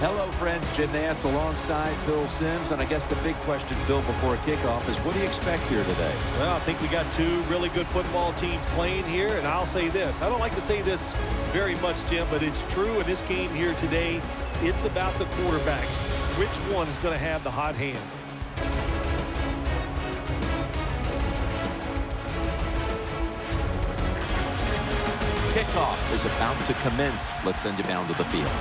Hello, friends. Jim Nantz alongside Phil Simms. And I guess the big question, Phil, before a kickoff is what do you expect here today? Well, I think we got two really good football teams playing here. And I'll say this. I don't like to say this very much, Jim, but it's true in this game here today. It's about the quarterbacks. Which one is going to have the hot hand? Kickoff is about to commence. Let's send you down to the field.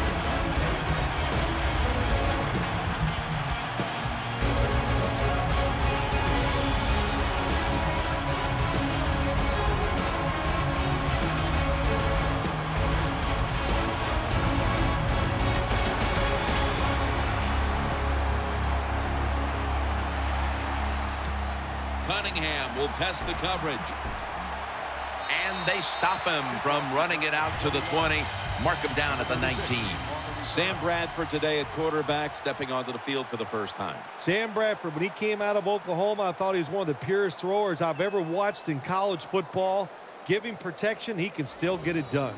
Cunningham will test the coverage. And they stop him from running it out to the 20. Mark him down at the 19. Sam Bradford today at quarterback, stepping onto the field for the first time. Sam Bradford, when he came out of Oklahoma, I thought he was one of the purest throwers I've ever watched in college football. Give him protection, he can still get it done.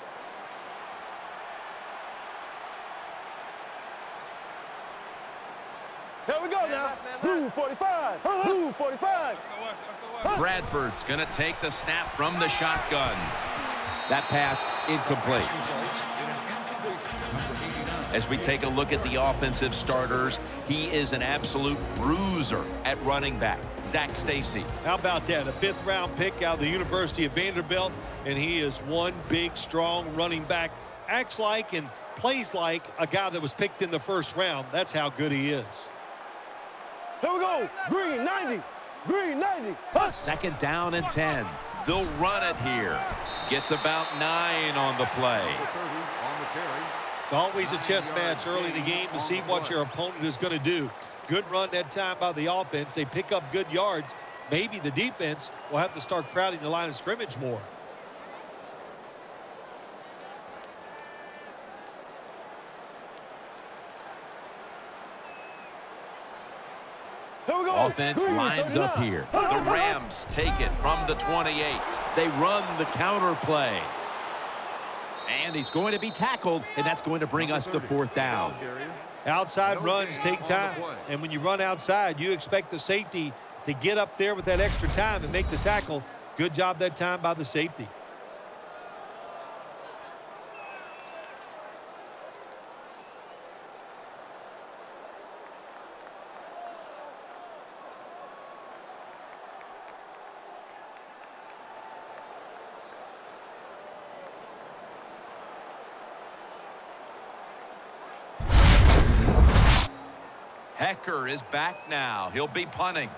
Here we go now. Blue 45. Blue 45. Bradford's going to take the snap from the shotgun. That pass incomplete. As we take a look at the offensive starters, he is an absolute bruiser at running back. Zach Stacy. How about that? A fifth-round pick out of the University of Vanderbilt, and he is one big, strong running back. Acts like and plays like a guy that was picked in the first round. That's how good he is. Here we go. Green 90. Green 90. Second down and 10. They'll run it here. Gets about 9 on the play. It's always a chess match early in the game to see what your opponent is going to do. Good run that time by the offense. They pick up good yards. Maybe the defense will have to start crowding the line of scrimmage more. Offense lines up here. The Rams take it from the 28. They run the counter play. And he's going to be tackled, and that's going to bring us to fourth down. Outside runs take time. And when you run outside, you expect the safety to get up there with that extra time and make the tackle. Good job that time by the safety. Hecker is back now. He'll be punting.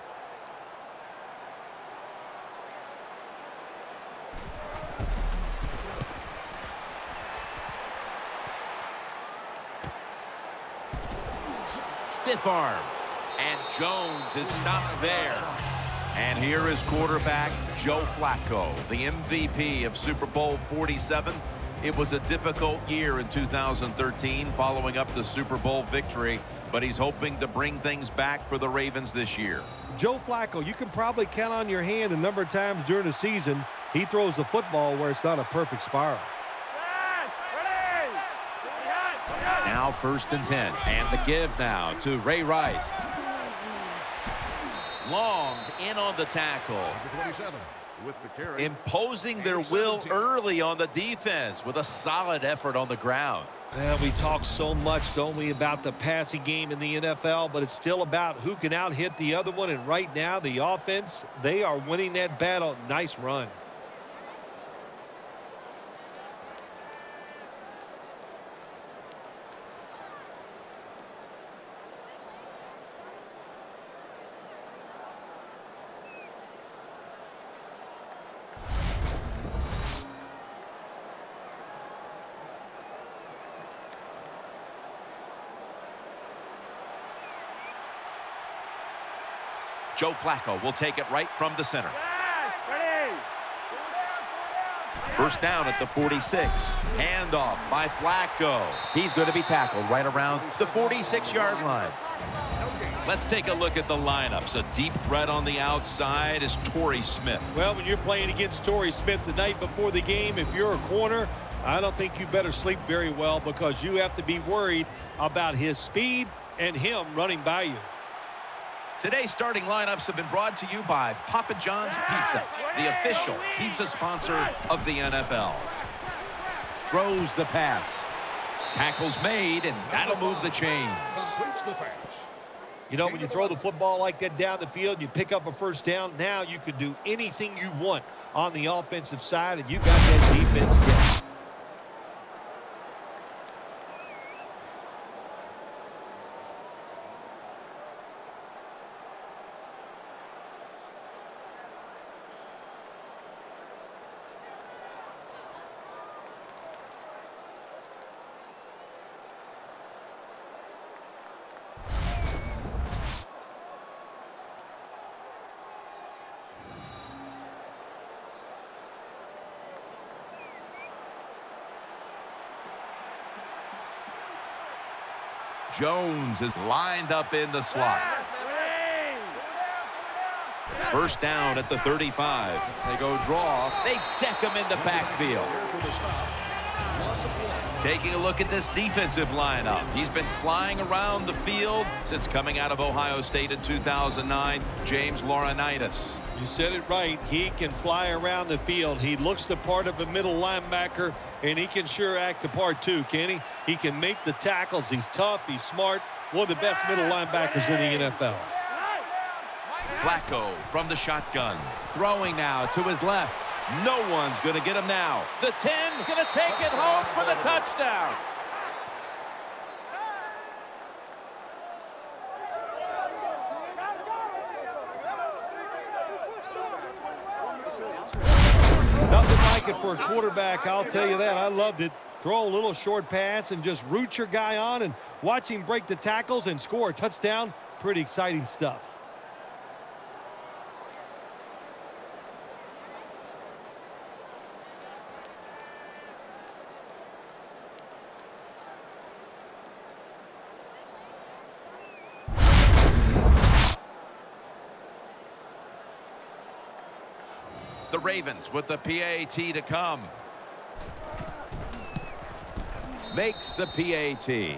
Stiff arm. And Jones is stopped there. And here is quarterback Joe Flacco, the MVP of Super Bowl 47. It was a difficult year in 2013 following up the Super Bowl victory, but he's hoping to bring things back for the Ravens this year. Joe Flacco, you can probably count on your hand a number of times during the season. He throws the football where it's not a perfect spiral. Now 1st and 10. And the give now to Ray Rice. Long's in on the tackle. Imposing their will early on the defense with a solid effort on the ground. Well, we talk so much, don't we, about the passing game in the NFL, but it's still about who can out-hit the other one. And right now, the offense, they are winning that battle. Nice run. Joe Flacco will take it right from the center. First down at the 46. Handoff by Flacco. He's going to be tackled right around the 46-yard line. Let's take a look at the lineups. A deep threat on the outside is Torrey Smith. Well, when you're playing against Torrey Smith the night before the game, if you're a corner, I don't think you better sleep very well because you have to be worried about his speed and him running by you. Today's starting lineups have been brought to you by Papa John's Pizza, the official pizza sponsor of the NFL. Throws the pass. Tackle's made, and that'll move the chains. You know, when you throw the football like that down the field, you pick up a first down, now you can do anything you want on the offensive side, and you got that defense guessing. Jones is lined up in the slot. First down at the 35. They go draw. They deck him in the backfield. Taking a look at this defensive lineup. He's been flying around the field since coming out of Ohio State in 2009. James Laurinaitis. You said it right. He can fly around the field. He looks the part of a middle linebacker, and he can sure act the part too, can he? He can make the tackles. He's tough. He's smart. One of the best middle linebackers in the NFL. Flacco from the shotgun. Throwing now to his left. No one's going to get him now. The 10 going to take it home for the touchdown. Nothing like it for a quarterback, I'll tell you that. I loved it. Throw a little short pass and just root your guy on and watch him break the tackles and score a touchdown. Pretty exciting stuff. The Ravens with the PAT to come. Makes the PAT.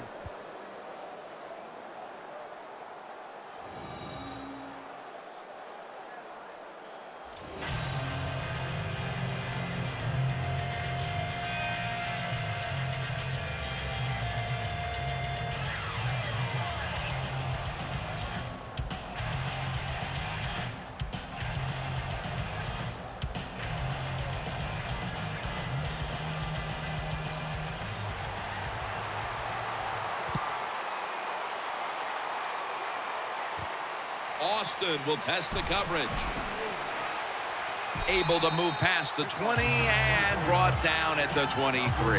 Austin will test the coverage. Able to move past the 20 and brought down at the 23.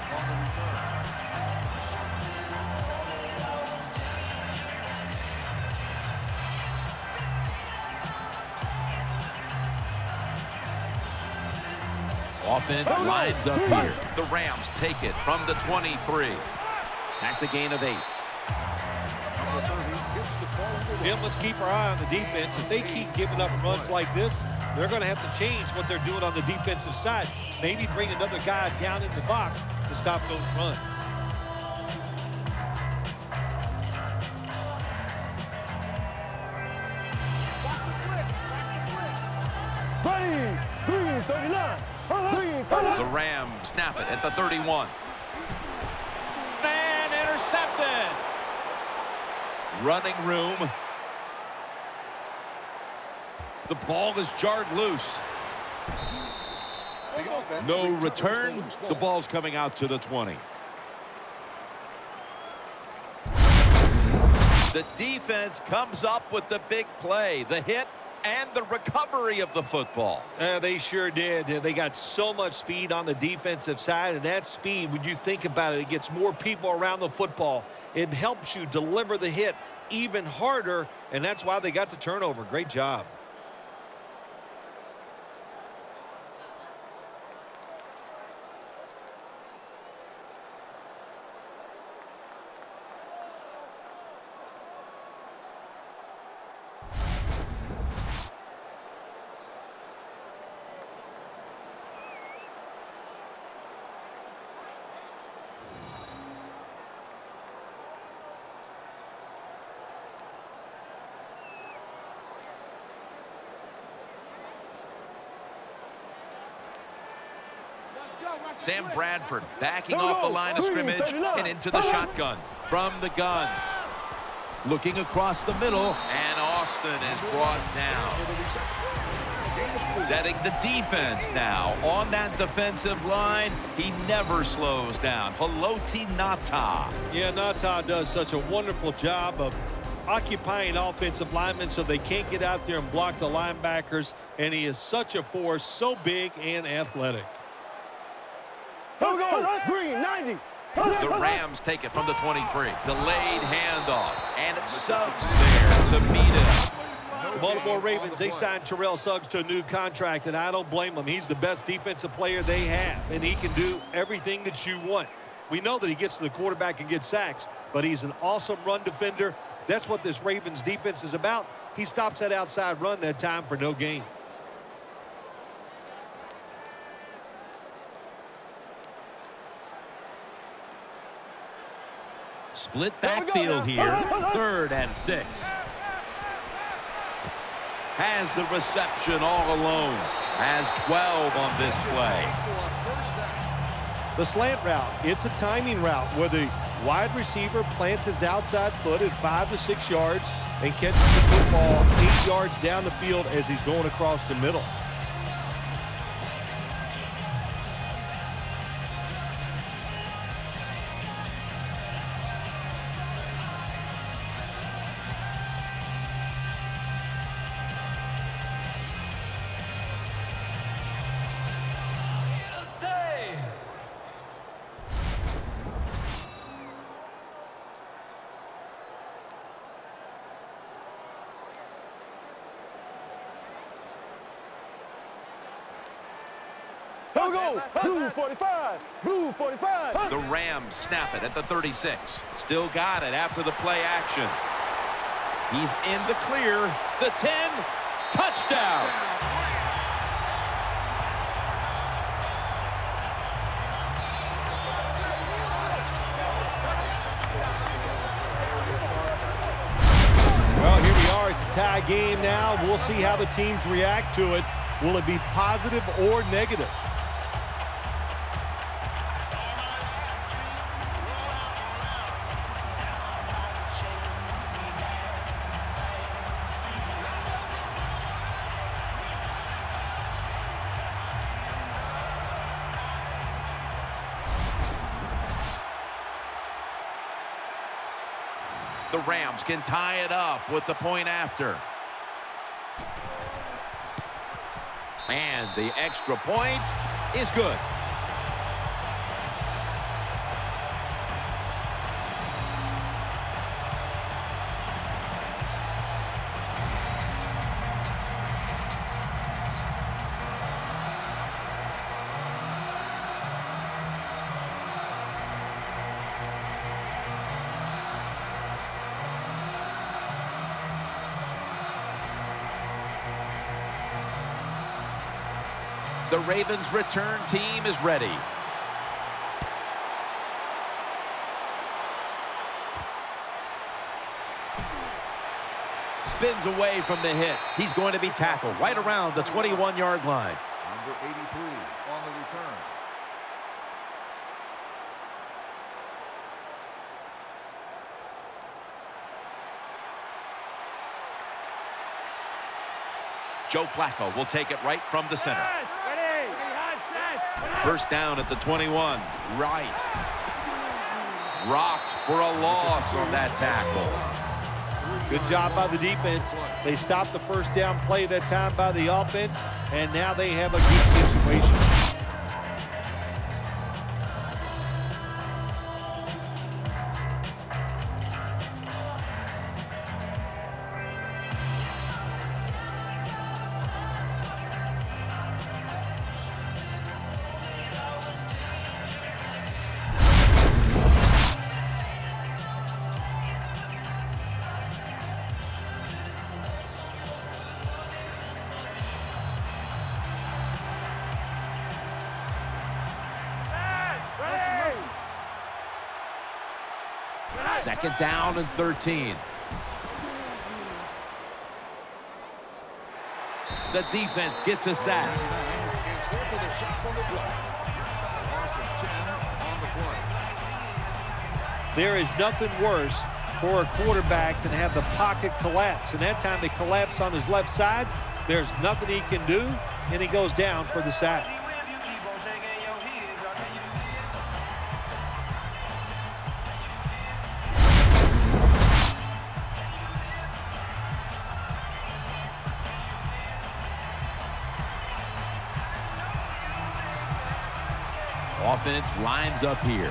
Offense lines up here. The Rams take it from the 23. That's a gain of 8. Jim, let's keep our eye on the defense. If they keep giving up runs like this, they're going to have to change what they're doing on the defensive side. Maybe bring another guy down in the box to stop those runs. The Rams snap it at the 31. And intercepted. Running room. The ball is jarred loose. No return. The ball's coming out to the 20. The defense comes up with the big play, the hit, and the recovery of the football. They sure did. They got so much speed on the defensive side, and that speed, when you think about it, it gets more people around the football. It helps you deliver the hit even harder, and that's why they got the turnover. Great job. Sam Bradford backing off the line of scrimmage and into the shotgun. From the gun. Looking across the middle. And Austin is brought down. Setting the defense now on that defensive line. He never slows down. Haloti Ngata. Yeah, Ngata does such a wonderful job of occupying offensive linemen so they can't get out there and block the linebackers. And he is such a force, so big and athletic. Here we go. Green 90. The Rams take it from the 23. Delayed handoff. And it's Suggs there to meet him. The Baltimore Ravens, they signed Terrell Suggs to a new contract, and I don't blame him. He's the best defensive player they have, and he can do everything that you want. We know that he gets to the quarterback and gets sacks, but he's an awesome run defender. That's what this Ravens defense is about. He stops that outside run that time for no gain. Split backfield here. 3rd and 6. Has the reception all alone. Has 12 on this play. The slant route, it's a timing route where the wide receiver plants his outside foot at 5 to 6 yards and catches the football 8 yards down the field as he's going across the middle. Here we go. Blue 45. Blue 45. The Rams snap it at the 36. Still got it after the play action. He's in the clear. The 10. Touchdown. Well, here we are. It's a tie game now. We'll see how the teams react to it. Will it be positive or negative? The Rams can tie it up with the point after. And the extra point is good. The Ravens return team is ready. Spins away from the hit. He's going to be tackled right around the 21-yard line. Number 83 on the return. Joe Flacco will take it right from the center. First down at the 21. Rice. Rocked for a loss on that tackle. Good job by the defense. They stopped the first down play that time by the offense, and now they have a good situation. Second down and 13. The defense gets a sack. There is nothing worse for a quarterback than have the pocket collapse. And that time it collapsed on his left side. There's nothing he can do, and he goes down for the sack. Offense lines up here.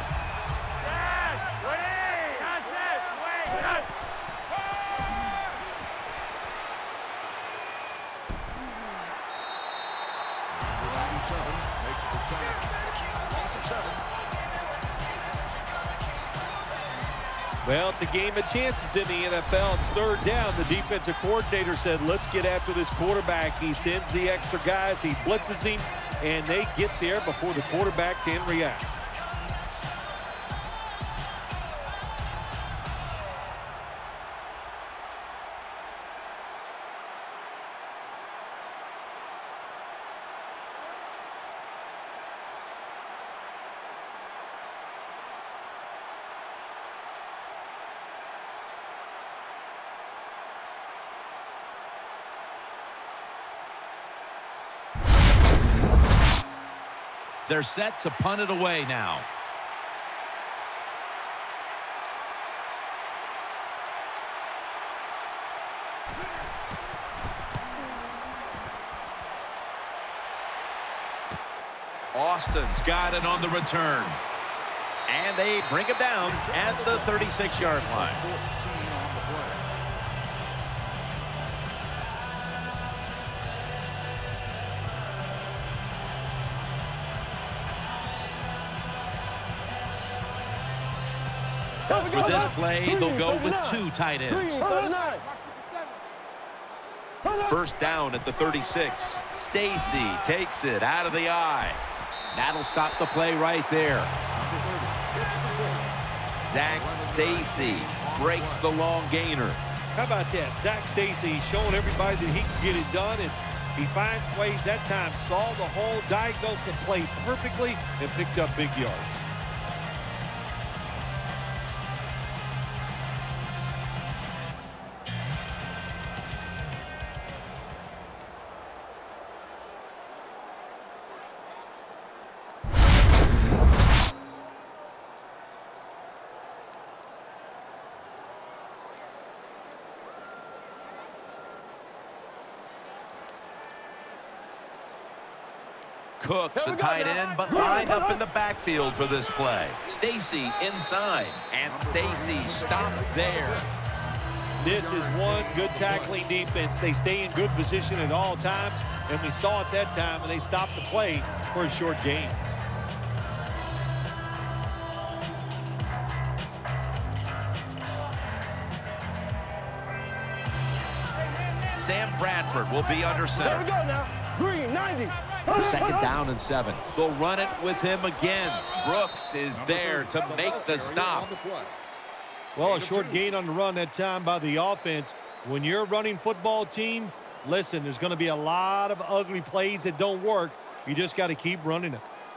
Well, it's a game of chances in the NFL. It's third down. The defensive coordinator said, let's get after this quarterback. He sends the extra guys. He blitzes him, and they get there before the quarterback can react. They're set to punt it away now. Austin's got it on the return. And they bring him down at the 36-yard line. With this play, they'll go with two tight ends. First down at the 36. Stacy takes it out of the eye. That'll stop the play right there. Zach Stacy breaks the long gainer. How about that? Zach Stacy showing everybody that he can get it done, and he finds ways that time, saw the hole, diagnosed the play perfectly, and picked up big yards. Cooks a tight end, but lined up in the backfield for this play. Stacy inside, and Stacy stopped there. This is one good tackling defense. They stay in good position at all times, and we saw it that time when they stopped the play for a short gain. Sam Bradford will be under center. There we go now. Green, 90. Second down and 7. They'll run it with him again. Brooks is there to make the stop. Well, a short gain on the run that time by the offense. When you're a running football team, listen, there's going to be a lot of ugly plays that don't work. You just got to keep running it.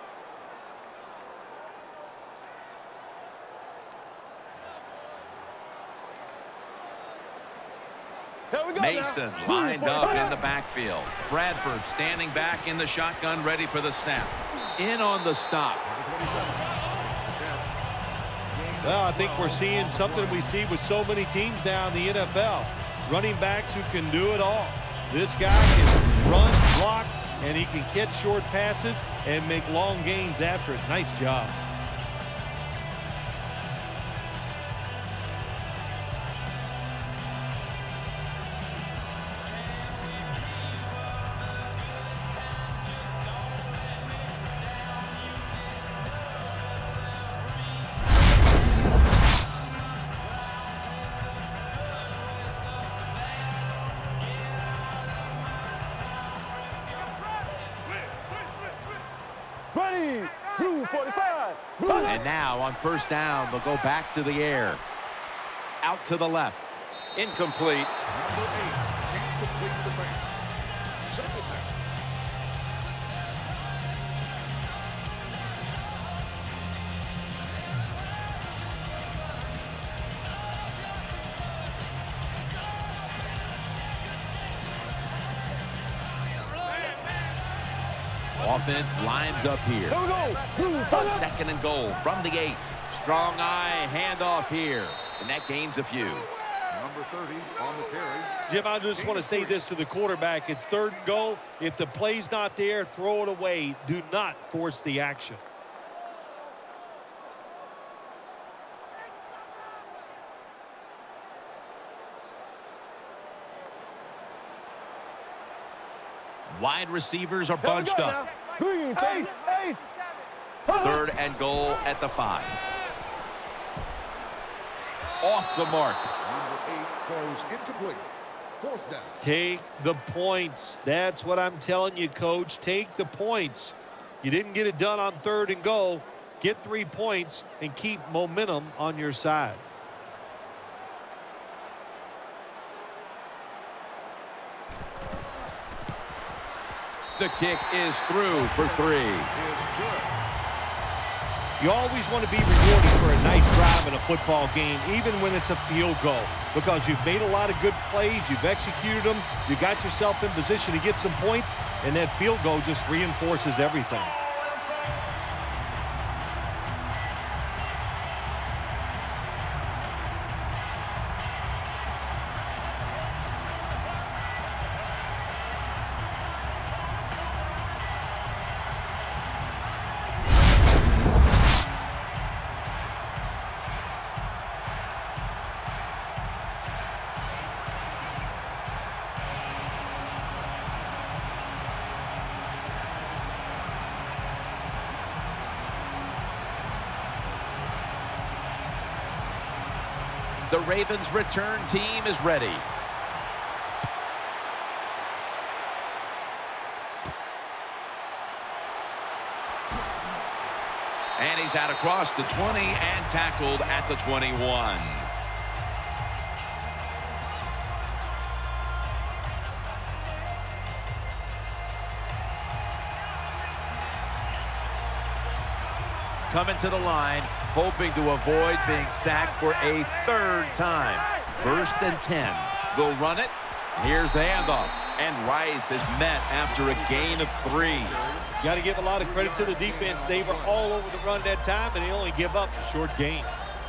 Mason lined up in the backfield. Bradford standing back in the shotgun, ready for the snap. In on the stop. Well, I think we're seeing something we see with so many teams now in the NFL. Running backs who can do it all. This guy can run, block, and he can catch short passes and make long gains after it. Nice job. Ready, blue 45. Blue. And now on first down, they'll go back to the air. Out to the left. Incomplete. Offense lines up here. Here we go. Second and goal from the 8. Strong eye handoff here. And that gains a few. Number 30 on the carry. Jim, I just want to say this to the quarterback. It's 3rd and goal. If the play's not there, throw it away. Do not force the action. Wide receivers are bunched up. Green, ace. 3rd and goal at the 5. Off the mark. Number 8 goes incomplete. 4th down. Take the points. That's what I'm telling you, Coach. Take the points. You didn't get it done on 3rd and goal. Get 3 points and keep momentum on your side. The kick is through for 3. You always want to be rewarded for a nice drive in a football game, even when it's a field goal, because you've made a lot of good plays, you've executed them, you got yourself in position to get some points, and that field goal just reinforces everything. The Ravens return team is ready. And he's out across the 20 and tackled at the 21. Coming to the line, hoping to avoid being sacked for a 3rd time. 1st and 10. They'll run it. Here's the handoff. And Rice is met after a gain of 3. Got to give a lot of credit to the defense. They were all over the run that time, and they only give up a short gain.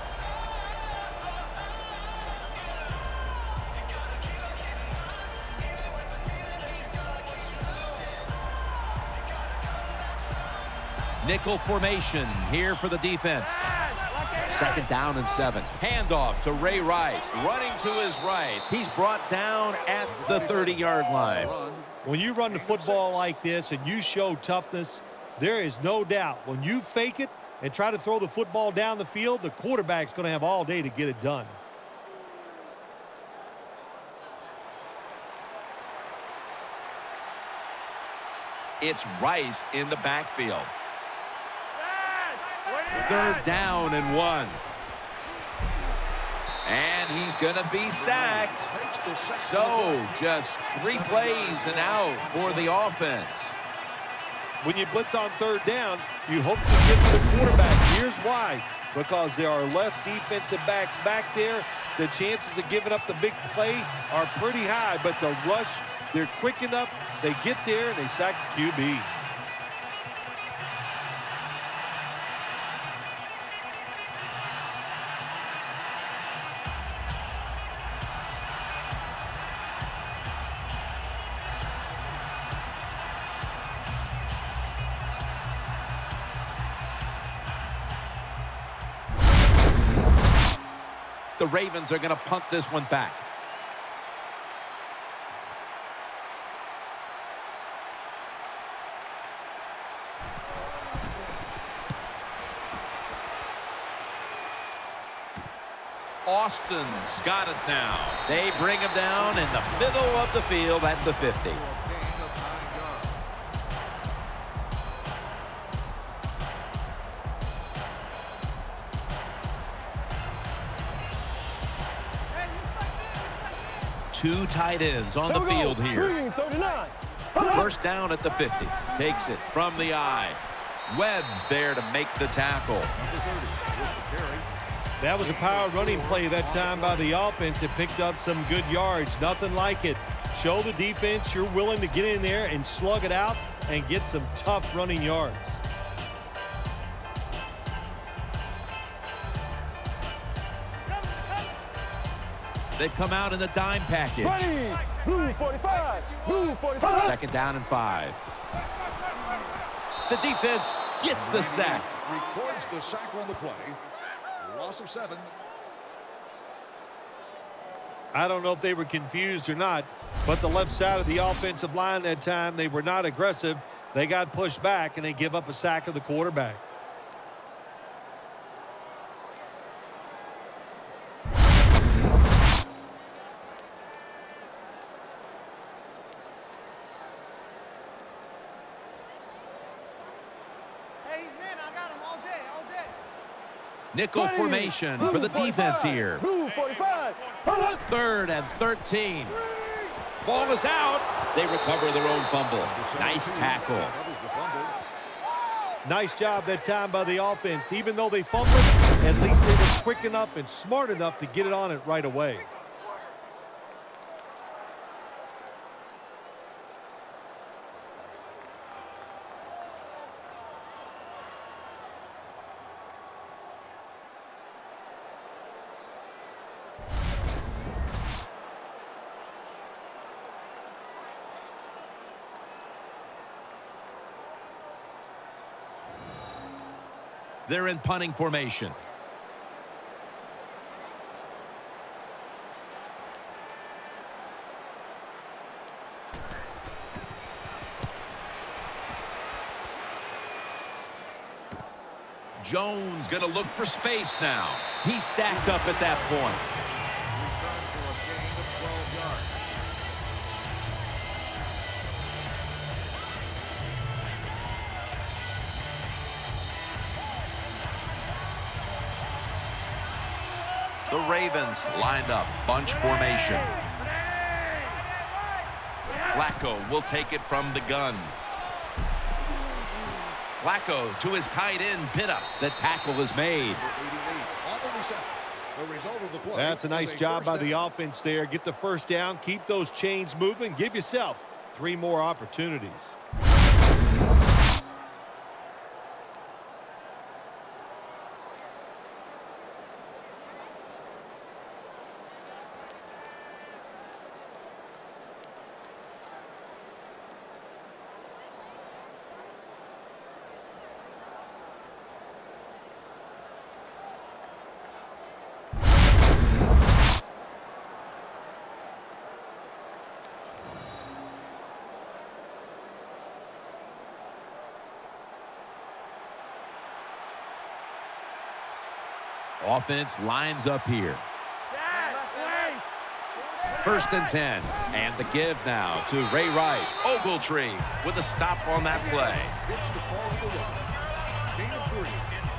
Nickel formation here for the defense. 2nd down and 7. Handoff to Ray Rice. Running to his right. He's brought down at the 30-yard line. When you run the football like this and you show toughness, there is no doubt when you fake it and try to throw the football down the field, the quarterback's going to have all day to get it done. It's Rice in the backfield. 3rd down and 1. And he's going to be sacked. So just 3 plays and out for the offense. When you blitz on 3rd down, you hope to get to the quarterback. Here's why. Because there are less defensive backs back there. The chances of giving up the big play are pretty high. But the rush, they're quick enough. They get there and they sack the QB. The Ravens are going to punt this one back. Austin's got it now. They bring him down in the middle of the field at the 50. Two tight ends on the field here. Green, 39. 1st down at the 50. Takes it from the eye. Webb's there to make the tackle. Number 30 with the carry. That was a power running play that time by the offense. It picked up some good yards. Nothing like it. Show the defense you're willing to get in there and slug it out and get some tough running yards. They've come out in the dime package. Ready. Blue 45. Blue 45. Second down and 5. The defense gets the sack. Records the sack on the play. Loss of 7. I don't know if they were confused or not, but the left side of the offensive line that time, they were not aggressive. They got pushed back, and they give up a sack of the quarterback. Nickel formation for the defense here. Blue 45. 3rd and 13. Ball is out. They recover their own fumble. Nice tackle. Nice job that time by the offense. Even though they fumbled, at least they were quick enough and smart enough to get it on it right away. They're in punting formation. Jones going to look for space now. He's stacked up at that point. Return for a gain of 12 yards. The Ravens lined up, bunch formation. Flacco will take it from the gun. Flacco to his tight end, Pitta. The tackle is made. On the reception. The result of the play. That's a nice job by the offense there. Get the first down, keep those chains moving, give yourself 3 more opportunities. Offense lines up here. 1st and 10. And the give now to Ray Rice. Ogletree with a stop on that play. Gets the ball to the line. Gain of 3.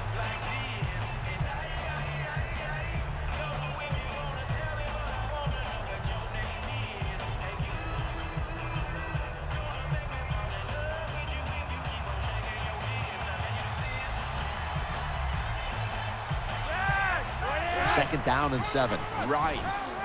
Second down and 7. Rice.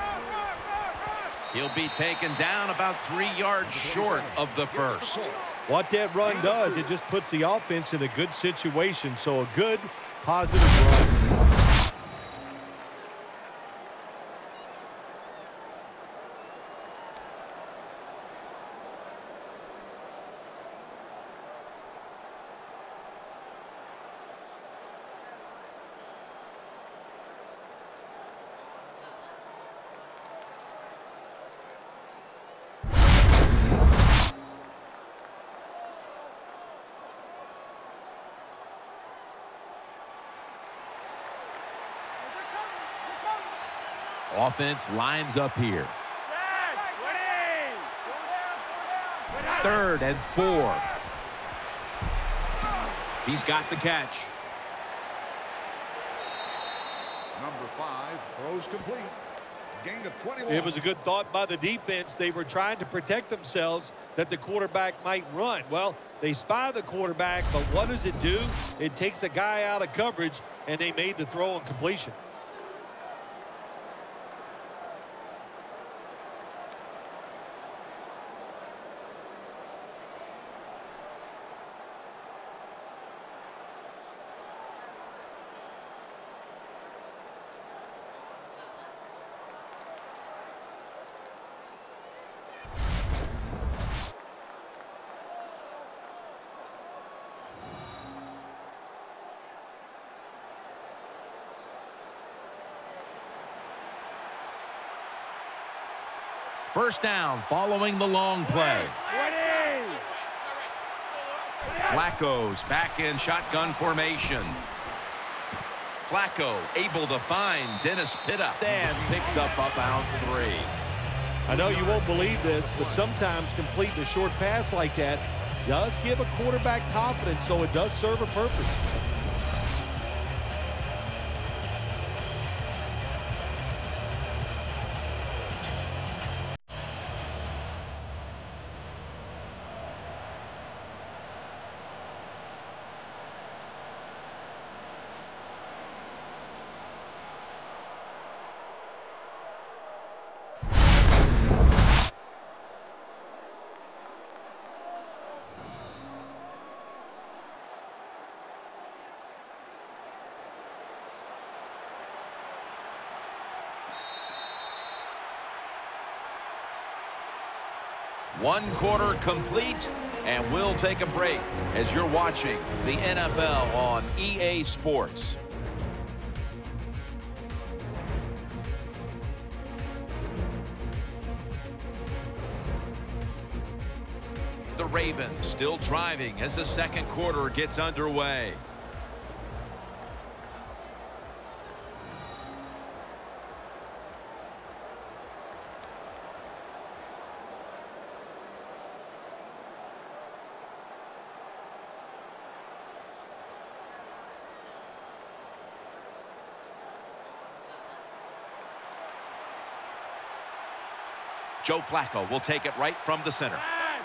He'll be taken down about 3 yards short of the first. What that run does, it just puts the offense in a good situation. So a good, positive run. Offense lines up here. 3rd and 4. He's got the catch. Number 5 throws complete. Gain of 21. It was a good thought by the defense. They were trying to protect themselves that the quarterback might run. Well, they spy the quarterback, but what does it do? It takes a guy out of coverage, and they made the throw and completion. First down following the long play. Flacco's back in shotgun formation. Flacco able to find Dennis Pitta and picks up about 3. I know you won't believe this, but sometimes completing a short pass like that does give a quarterback confidence, so it does serve a purpose. One quarter complete, and we'll take a break as you're watching the NFL on EA Sports. The Ravens still driving as the second quarter gets underway. Joe Flacco will take it right from the center.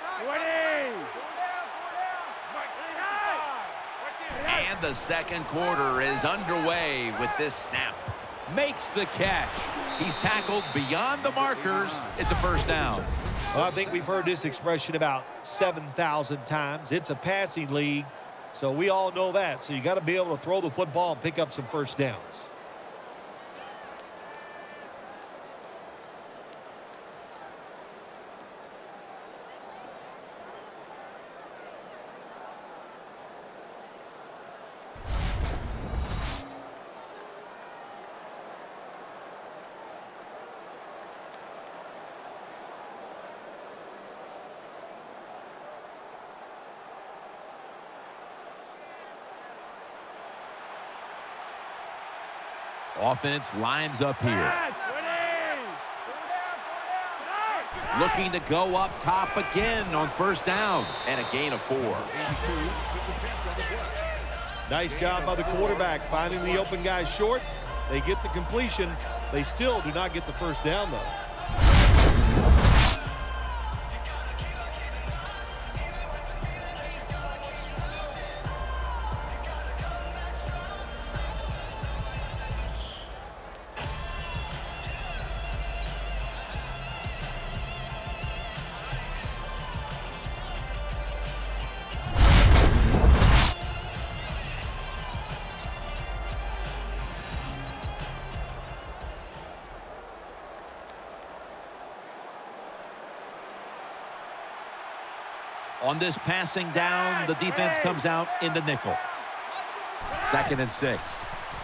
And the second quarter is underway with this snap. Makes the catch. He's tackled beyond the markers. It's a first down. Well, I think we've heard this expression about 7,000 times. It's a passing league, so we all know that. So you got to be able to throw the football and pick up some first downs. Offense lines up here. Looking to go up top again on first down, and a gain of 4. Nice job by the quarterback finding the open guy short. They get the completion. They still do not get the first down, though. On this passing down, the defense comes out in the nickel. 2nd and 6.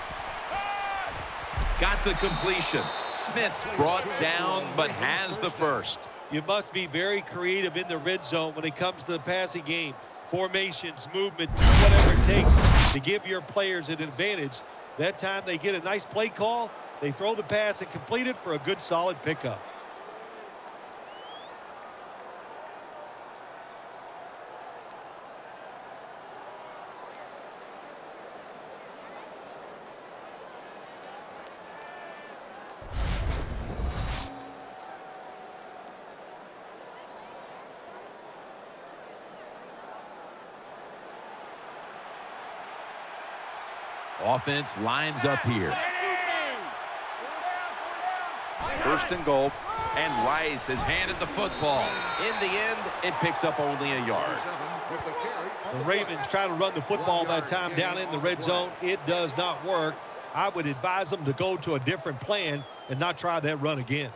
Got the completion. Smith's brought down, but has the first. You must be very creative in the red zone when it comes to the passing game. Formations, movement, do whatever it takes to give your players an advantage. That time they get a nice play call, they throw the pass and complete it for a good, solid pickup. Offense lines up here. First and goal, and Rice has handed the football. In the end, it picks up only a yard. The Ravens try to run the football that time down in the red zone. It does not work. I would advise them to go to a different plan and not try that run again.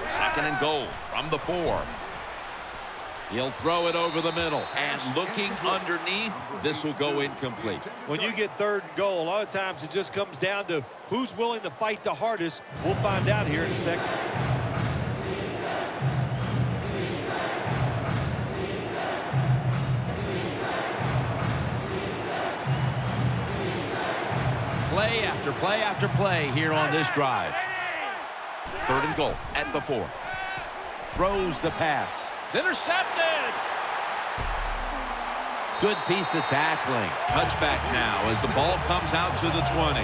Second and goal from the 4. He'll throw it over the middle. And looking underneath, this will go incomplete. When you get third and goal, a lot of times it just comes down to who's willing to fight the hardest. We'll find out here in a second. Play after play after play here on this drive. Third and goal at the 4. Throws the pass. It's intercepted. Good piece of tackling. Touchback now as the ball comes out to the 20.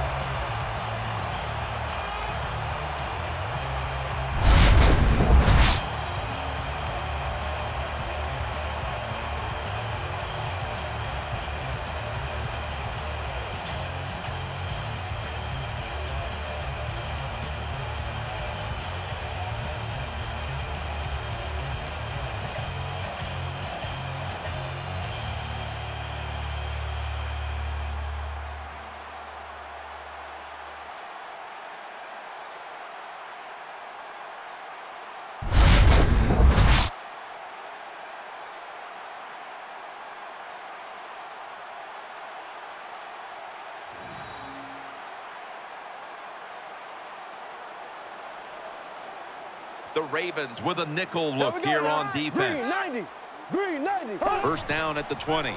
The Ravens with a nickel look here on defense. Green 90. First down at the 20.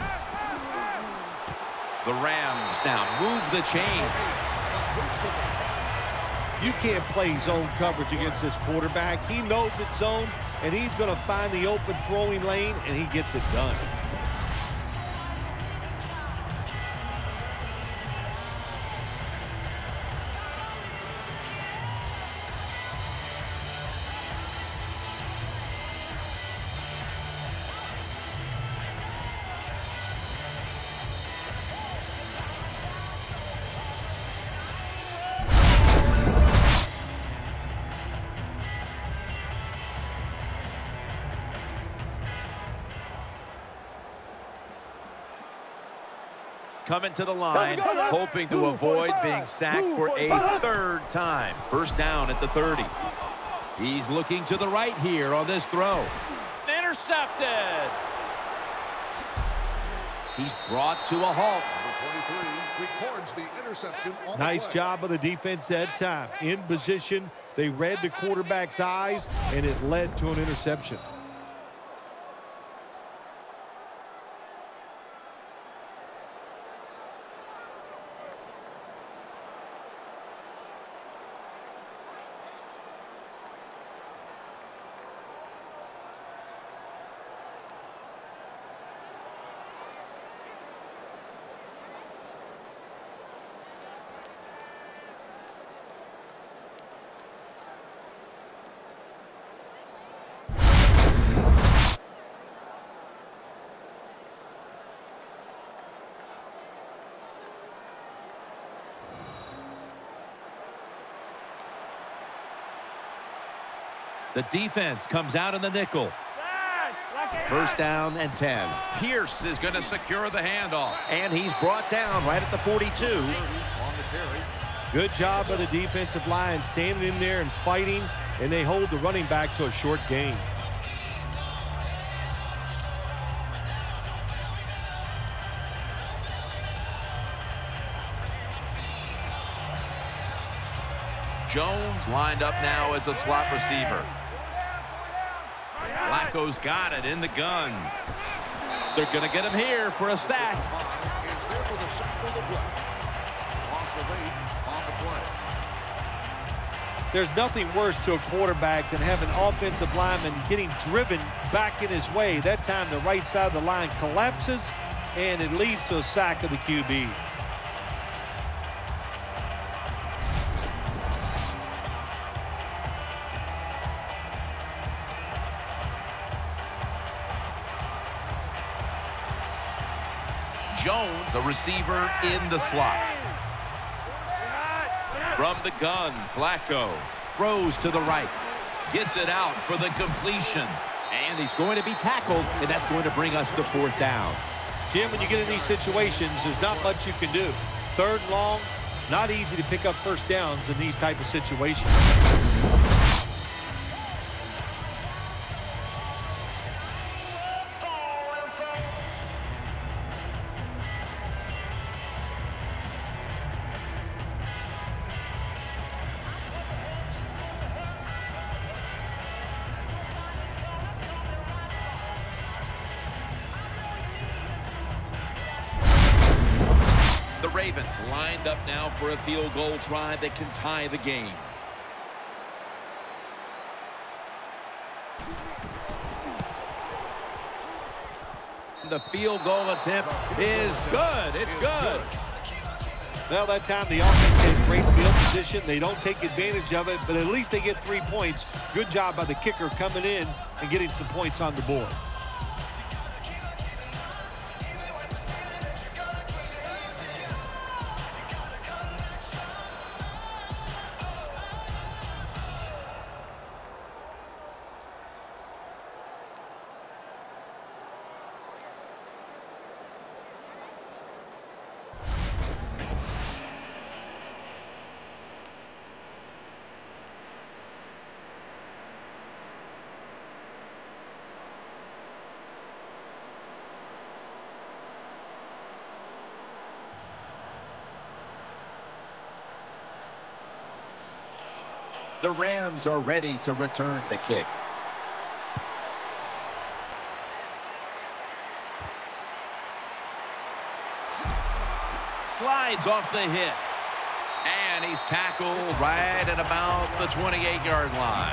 The Rams now move the chains. You can't play zone coverage against this quarterback. He knows it's zone, and he's going to find the open throwing lane, and he gets it done. Coming to the line, hoping to avoid being sacked for a third time. First down at the 30. He's looking to the right here on this throw. Intercepted. He's brought to a halt. Number 23 records the interception on Nice the play. job of the defense that time. In position, they read the quarterback's eyes, and it led to an interception. The defense comes out in the nickel. First down and 10. Pierce is going to secure the handoff. And he's brought down right at the 42. On the carry. Good job of the defensive line standing in there and fighting, and they hold the running back to a short gain. Jones lined up now as a slot receiver. Flacco's got it in the gun. They're going to get him here for a sack. Is there for the sack on the play. Loss of 8 on the play. There's nothing worse to a quarterback than having an offensive lineman getting driven back in his way. That time the right side of the line collapses, and it leads to a sack of the QB. Jones, a receiver in the slot. From the gun, Flacco Throws to the right. gets it out for the completion. And he's going to be tackled, and that's going to bring us to fourth down. Jim, when you get in these situations, there's not much you can do. Third and long, not easy to pick up first downs in these type of situations. Ravens lined up now for a field goal try that can tie the game. The field goal attempt is good. It's good. Well, that time the offense had great field position. They don't take advantage of it, but at least they get 3 points. Good job by the kicker coming in and getting some points on the board. The Rams are ready to return the kick. Slides off the hit. And he's tackled right at about the 28-yard line.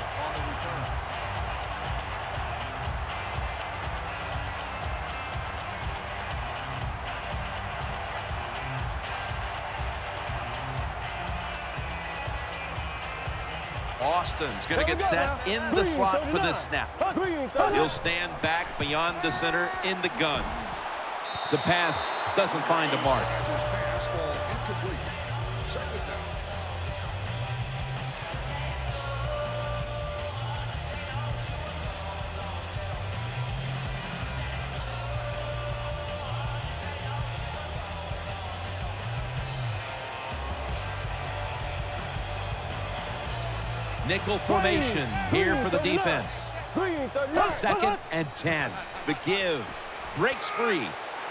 Austin's going to get set in the slot for this snap. He'll stand back beyond the center in the gun. The pass doesn't find a mark. Nickel formation here for the defense. 2nd and 10. The give breaks free.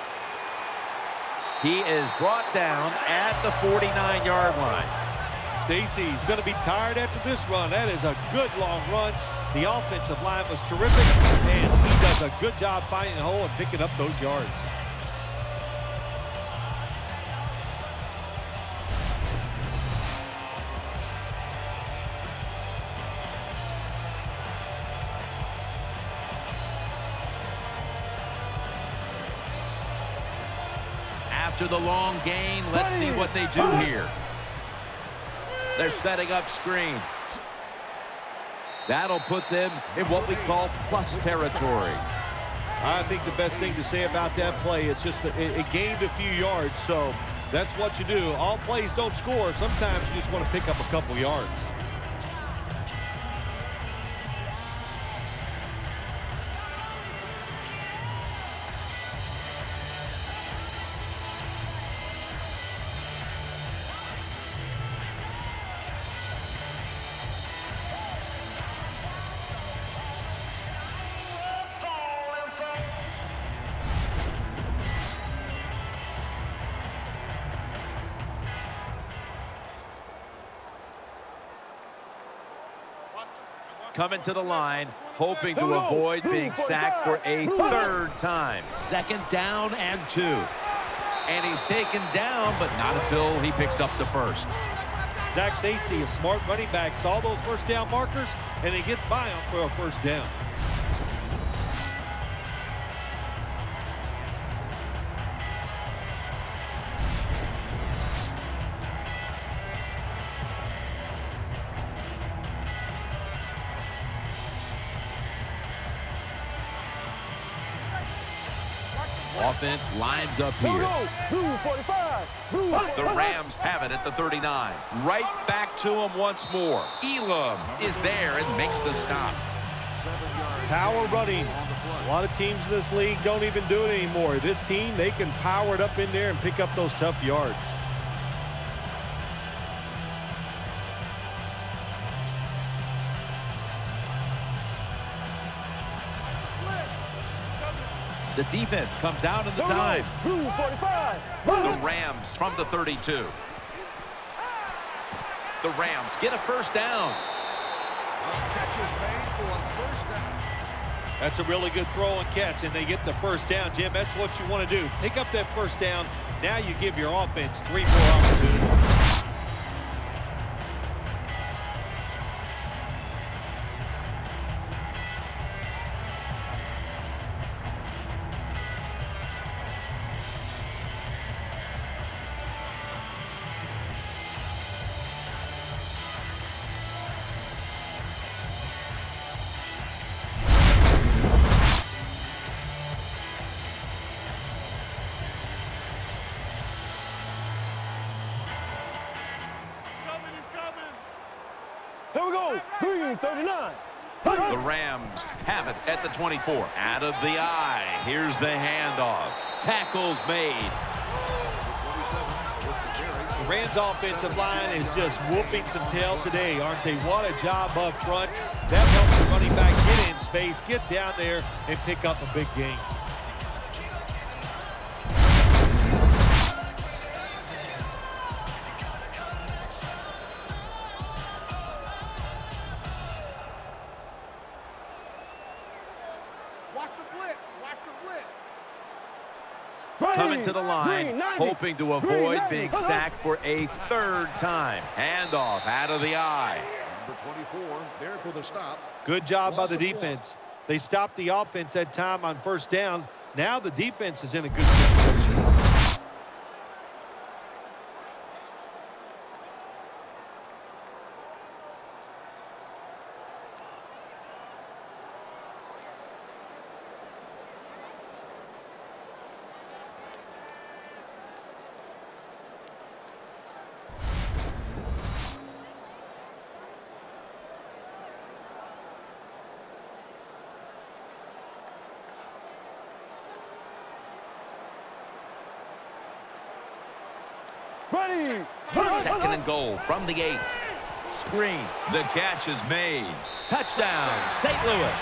He is brought down at the 49-yard line. Stacy's going to be tired after this run. That is a good long run. The offensive line was terrific, and he does a good job finding a hole and picking up those yards. After the long gain, let's see what they do here. They're setting up screen. That'll put them in what we call plus territory. I think the best thing to say about that play, it's just it gained a few yards, so that's what you do. All plays don't score. Sometimes you just want to pick up a couple yards. Coming to the line, hoping to avoid being sacked for a 3rd time. 2nd down and 2. And he's taken down, but not until he picks up the first. Zach Stacy, a smart running back, saw those first down markers, and he gets by them for a first down. Offense lines up here. The Rams have it at the 39. Right back to him once more. Elam is there and makes the stop. Power running. A lot of teams in this league don't even do it anymore. This team, they can power it up in there and pick up those tough yards. The defense comes out in the time. The Rams from the 32. The Rams get a first down. A catch is made for a first down. That's a really good throw and catch, and they get the first down, Jim. That's what you want to do. Pick up that first down. Now you give your offense 3 more opportunities. Here we go. Green 39. The Rams have it at the 24. Out of the eye. Here's the handoff. Tackles made. The Rams offensive line is just whooping some tail today, aren't they? What a job up front. That helps the running back get in space, get down there, and pick up a big gain. Coming to the line, hoping to avoid being sacked for a 3rd time. Handoff out of the eye. Number 24, there for the stop. Good job by the defense. They stopped the offense that time on first down. Now the defense is in a good situation. Ready. 2nd and goal from the 8. Screen. The catch is made. Touchdown, St. Louis.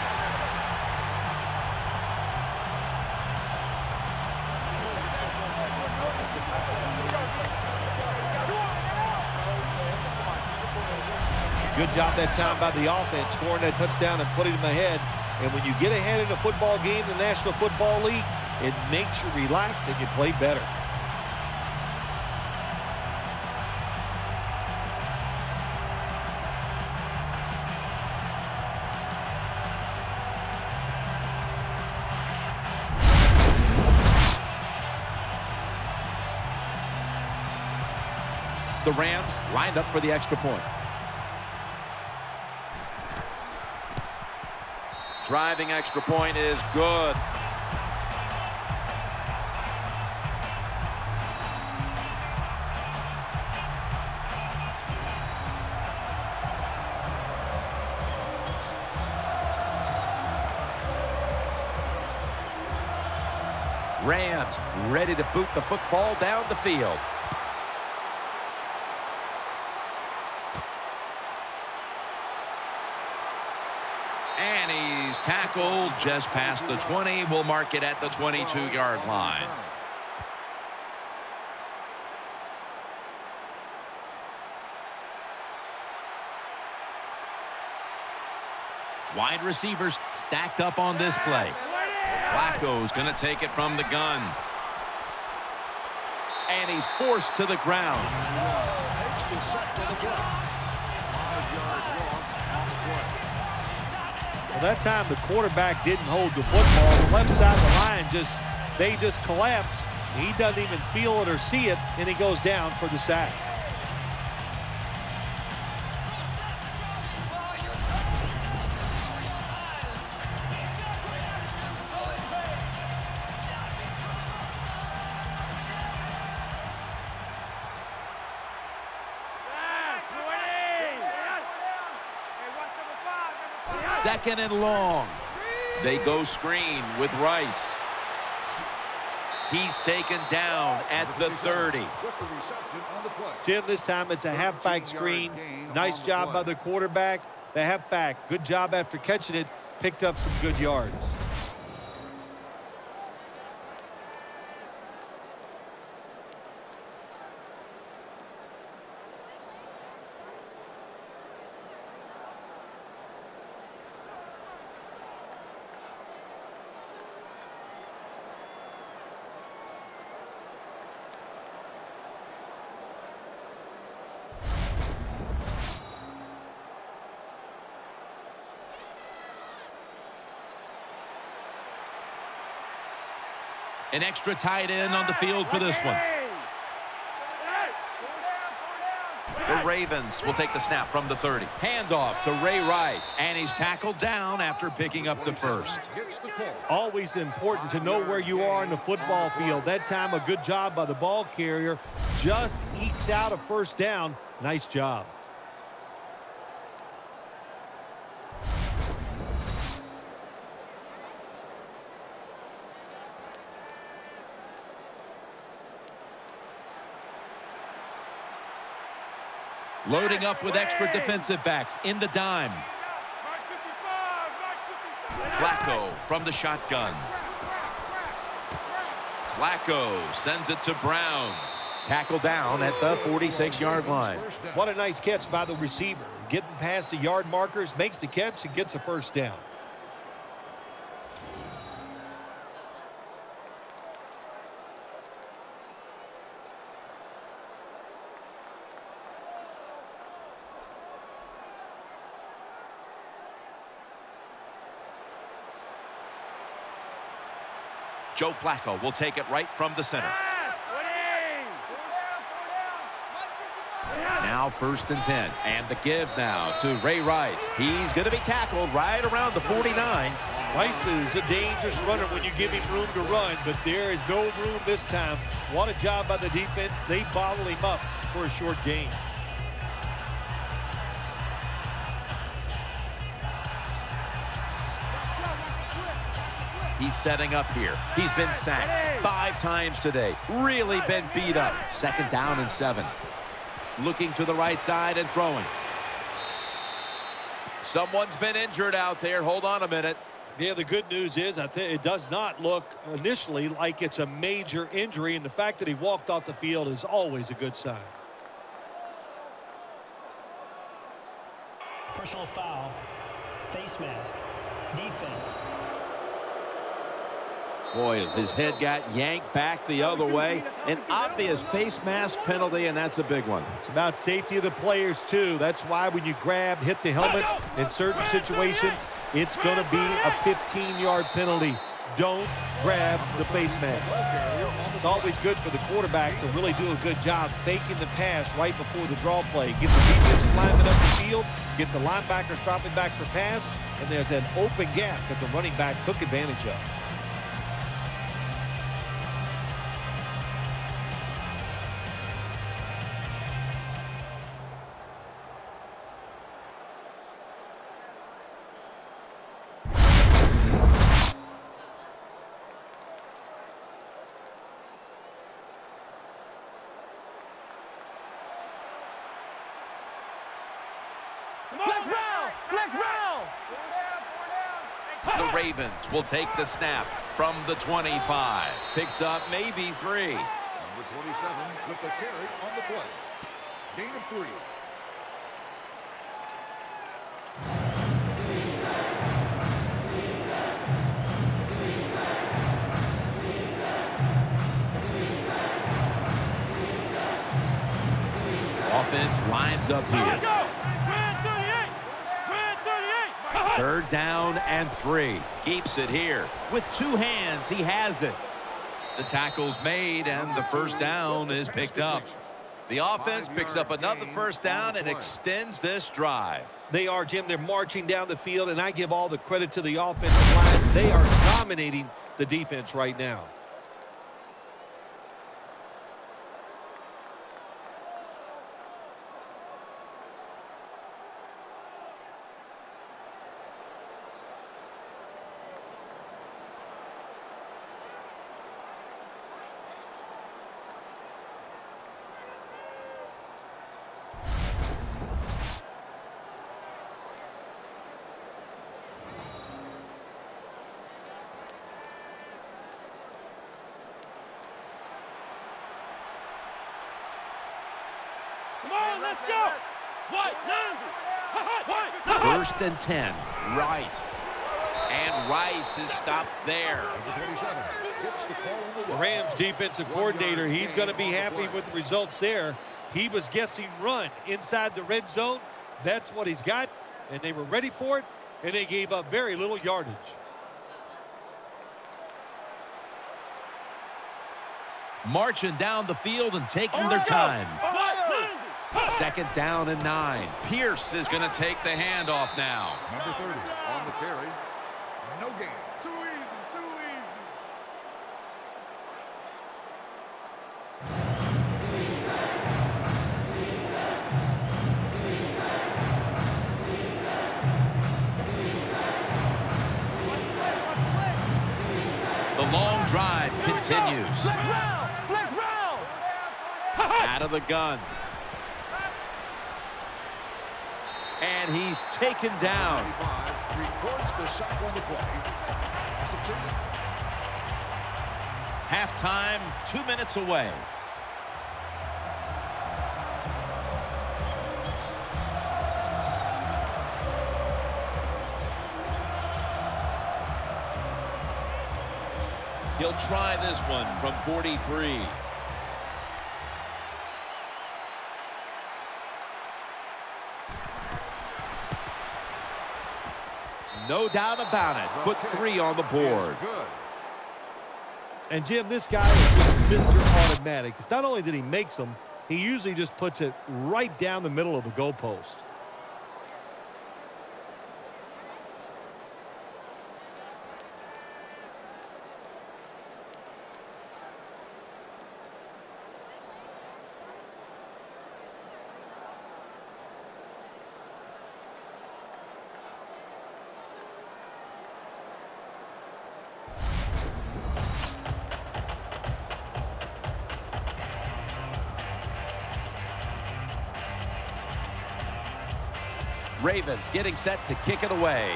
Good job that time by the offense, scoring that touchdown and putting them ahead. And when you get ahead in a football game, the National Football League, it makes you relax and you play better. The Rams lined up for the extra point. Driving extra point is good. Rams ready to boot the football down the field. And he's tackled just past the 20. We'll mark it at the 22-yard line. Wide receivers stacked up on this play. Flacco's going to take it from the gun. And he's forced to the ground. Well, that time the quarterback didn't hold the football. The left side of the line they just collapse. He doesn't even feel it or see it, and he goes down for the sack. Second and long. They go screen with Rice. He's taken down at the 30. Jim, this time it's a halfback screen. Nice job by the quarterback. The halfback, good job after catching it. Picked up some good yards. An extra tight end on the field for this one. The Ravens will take the snap from the 30. Handoff to Ray Rice, and he's tackled down after picking up the first. Always important to know where you are in the football field. That time, a good job by the ball carrier. Just ekes out a first down. Nice job. Loading up with extra defensive backs in the dime. Flacco from the shotgun. Flacco sends it to Brown. Tackle down at the 46-yard line. What a nice catch by the receiver. Getting past the yard markers, makes the catch, and gets a first down. Joe Flacco will take it right from the center. Now 1st and 10. And the give now to Ray Rice. He's going to be tackled right around the 49. Rice is a dangerous runner when you give him room to run, but there is no room this time. What a job by the defense. They bottle him up for a short gain. He's setting up here. He's been sacked 5 times today. Really been beat up. 2nd down and 7. Looking to the right side and throwing. Someone's been injured out there. Hold on a minute. Yeah, the good news is I think it does not look initially like it's a major injury, and the fact that he walked off the field is always a good sign. Personal foul, face mask, defense. Boy, his head got yanked back the other way. An obvious face mask penalty, and that's a big one. It's about safety of the players, too. That's why when you grab, hit the helmet in certain situations, it's going to be a 15-yard penalty. Don't grab the face mask. It's always good for the quarterback to really do a good job faking the pass right before the draw play. Get the defensive lineman up the field, get the linebacker dropping back for pass, and there's an open gap that the running back took advantage of. The Ravens will take the snap from the 25. Picks up maybe 3. Number 27 with the carry on the play. Gain of 3. Offense lines up here. 3rd down and 3. Keeps it here. With 2 hands, he has it. The tackle's made, and the first down is picked up. The offense picks up another first down and extends this drive. They are, Jim. They're marching down the field, and I give all the credit to the offensive line. They are dominating the defense right now. Let's go! 1st and 10. Rice. And Rice is stopped there. The Rams defensive coordinator, he's going to be happy with the results there. He was guessing run inside the red zone. That's what he's got, and they were ready for it, and they gave up very little yardage. marching down the field and taking their time. Second down and 9. Pierce is going to take the handoff now. Number 30 on the carry. No gain. Too easy, too easy. The long drive continues. Flex round. Out of the gun. And he's taken down. 25 records the sack on the play. Succeeded. Halftime, 2 minutes away. He'll try this one from 43. No doubt about it. Put 3 on the board. Good. And, Jim, this guy is just Mr. Automatic. It's not only that he makes them, he usually just puts it right down the middle of the goalpost. Ravens getting set to kick it away.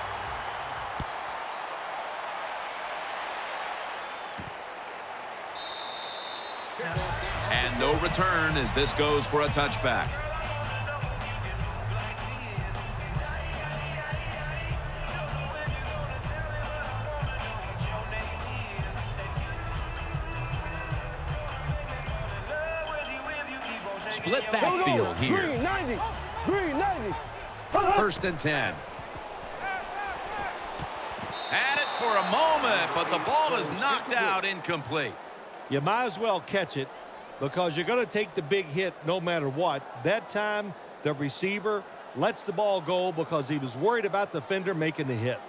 And no return as this goes for a touchback. Split backfield here. Green 90. Green 90. First and 10. Had it for a moment, but the ball is knocked out incomplete. You might as well catch it because you're going to take the big hit no matter what. That time, the receiver lets the ball go because he was worried about the defender making the hit.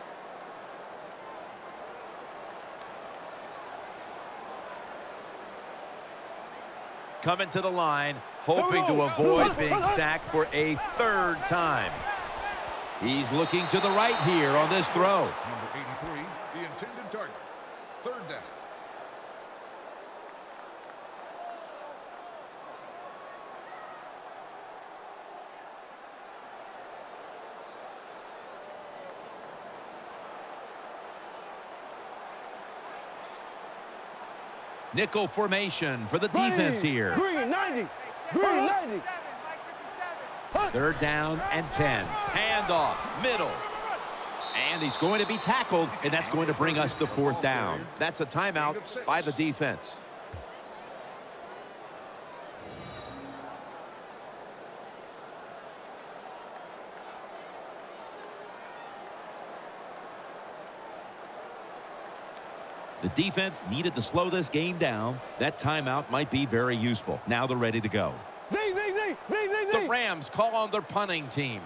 Coming to the line, hoping to avoid being sacked for a 3rd time. He's looking to the right here on this throw. Number 83, the intended target. 3rd down. Nickel formation for the defense here. Green 90. Green 90. 3rd down and 10. Handoff, middle. And he's going to be tackled, and that's going to bring us to 4th down. That's a timeout by the defense. The defense needed to slow this game down. That timeout might be very useful. Now they're ready to go. The Rams call on their punting team.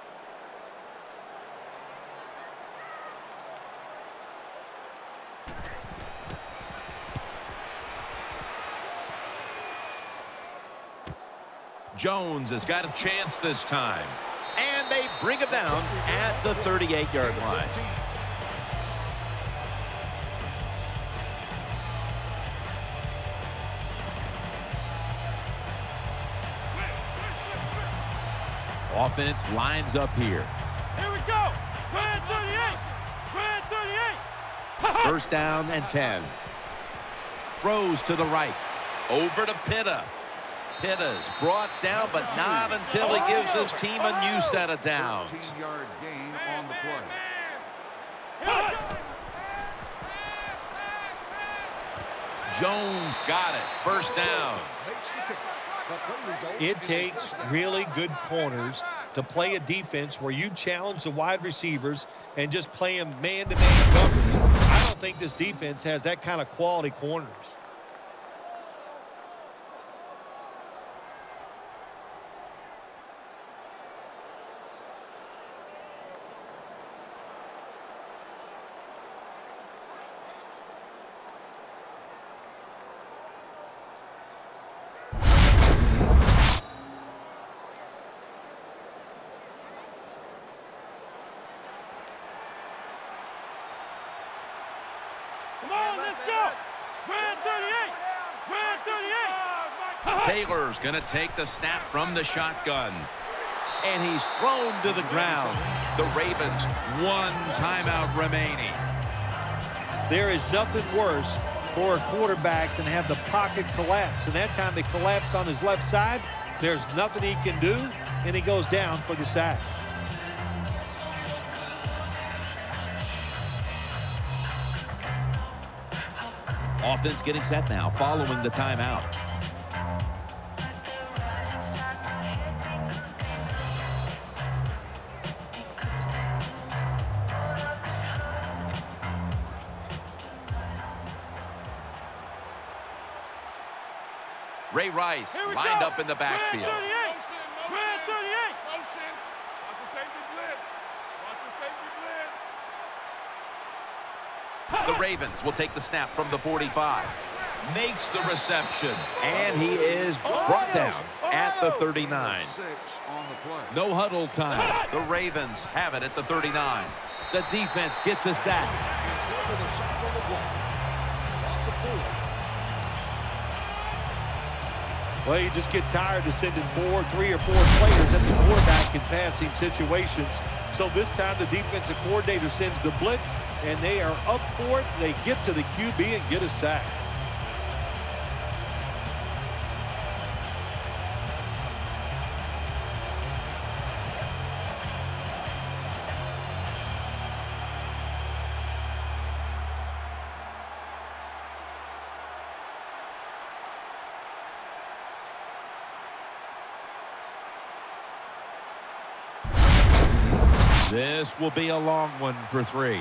Jones has got a chance this time. And they bring him down at the 38-yard line. Offense lines up here. Here we go. Red 38. Red 38. First down and 10. Throws to the right. Over to Pitta. Pitta's brought down, but not until he gives his team a new set of downs. 13-yard gain on the play. Jones got it. First down. It takes really good corners to play a defense where you challenge the wide receivers and just play them man-to-man coverage. I don't think this defense has that kind of quality corners. on, let's go. Red 38. Red 38. Taylor's going to take the snap from the shotgun. And he's thrown to the ground. The Ravens, one timeout remaining. There is nothing worse for a quarterback than have the pocket collapse. And that time it collapsed on his left side. There's nothing he can do, and he goes down for the sack. Offense getting set now following the timeout. Ray Rice lined up in the backfield. Red 38. Red 38. Motion. Watch the safety blitz. Watch the safety blitz. The Ravens will take the snap from the 45. Makes the reception. And he is brought down at the 39. 6 on the play. No huddle time. The Ravens have it at the 39. The defense gets a sack. Well, you just get tired of sending 3 or 4 players at the quarterback in passing situations. So this time the defensive coordinator sends the blitz, and they are up for it. They get to the QB and get a sack. This will be a long one for 3.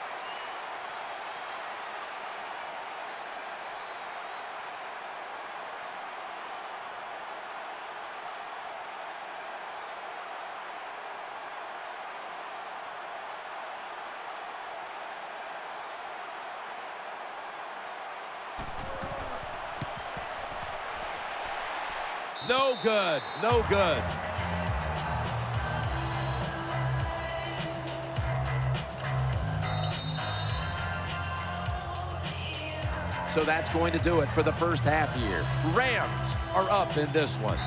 No good. No good. So that's going to do it for the first half here. Rams are up in this one.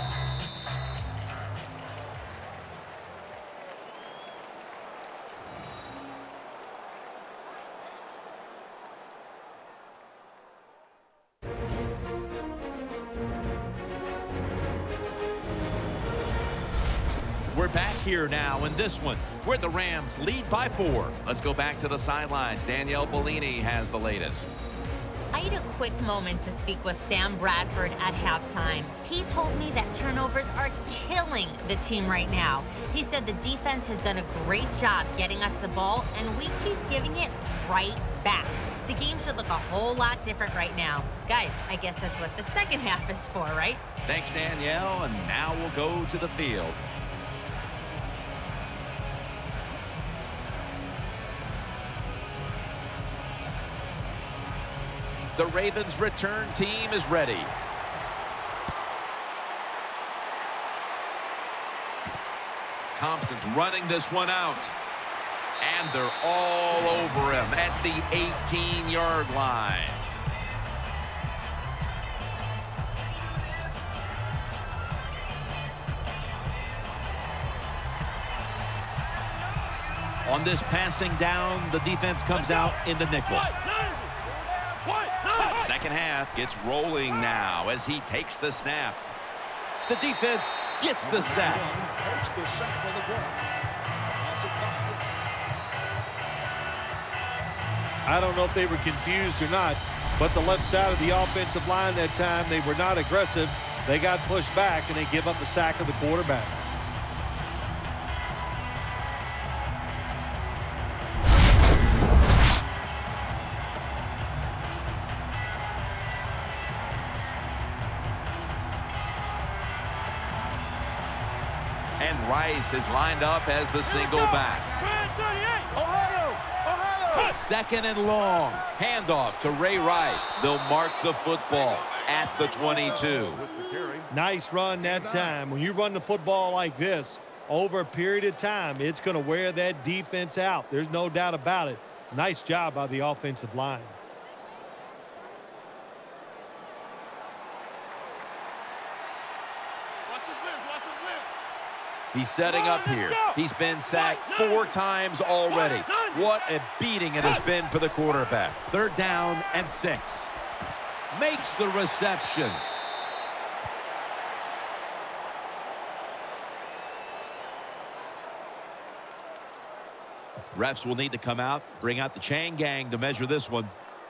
We're back here now in this one, where the Rams lead by 4. Let's go back to the sidelines. Danielle Bellini has the latest. I had a quick moment to speak with Sam Bradford at halftime. He told me that turnovers are killing the team right now. He said the defense has done a great job getting us the ball, and we keep giving it right back. The game should look a whole lot different right now. Guys, I guess that's what the second half is for, right? Thanks, Danielle, and now we'll go to the field. The Ravens return team is ready. Thompson's running this one out. And they're all over him at the 18-yard line. On this passing down, the defense comes out in the nickel. Second half gets rolling now as he takes the snap. The defense gets the sack. I don't know if they were confused or not, but the left side of the offensive line that time, they were not aggressive. They got pushed back, and they give up the sack of the quarterback. And Rice is lined up as the single back. Second and long. Handoff to Ray Rice. They'll mark the football at the 22. Nice run that time. When you run the football like this, over a period of time, it's going to wear that defense out. There's no doubt about it. Nice job by the offensive line. He's setting up here. He's been sacked 4 times already. What a beating it has been for the quarterback. 3rd down and 6. Makes the reception. Refs will need to come out, bring out the chain gang to measure this one.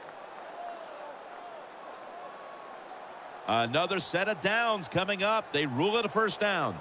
Another set of downs coming up. They rule it a 1st down.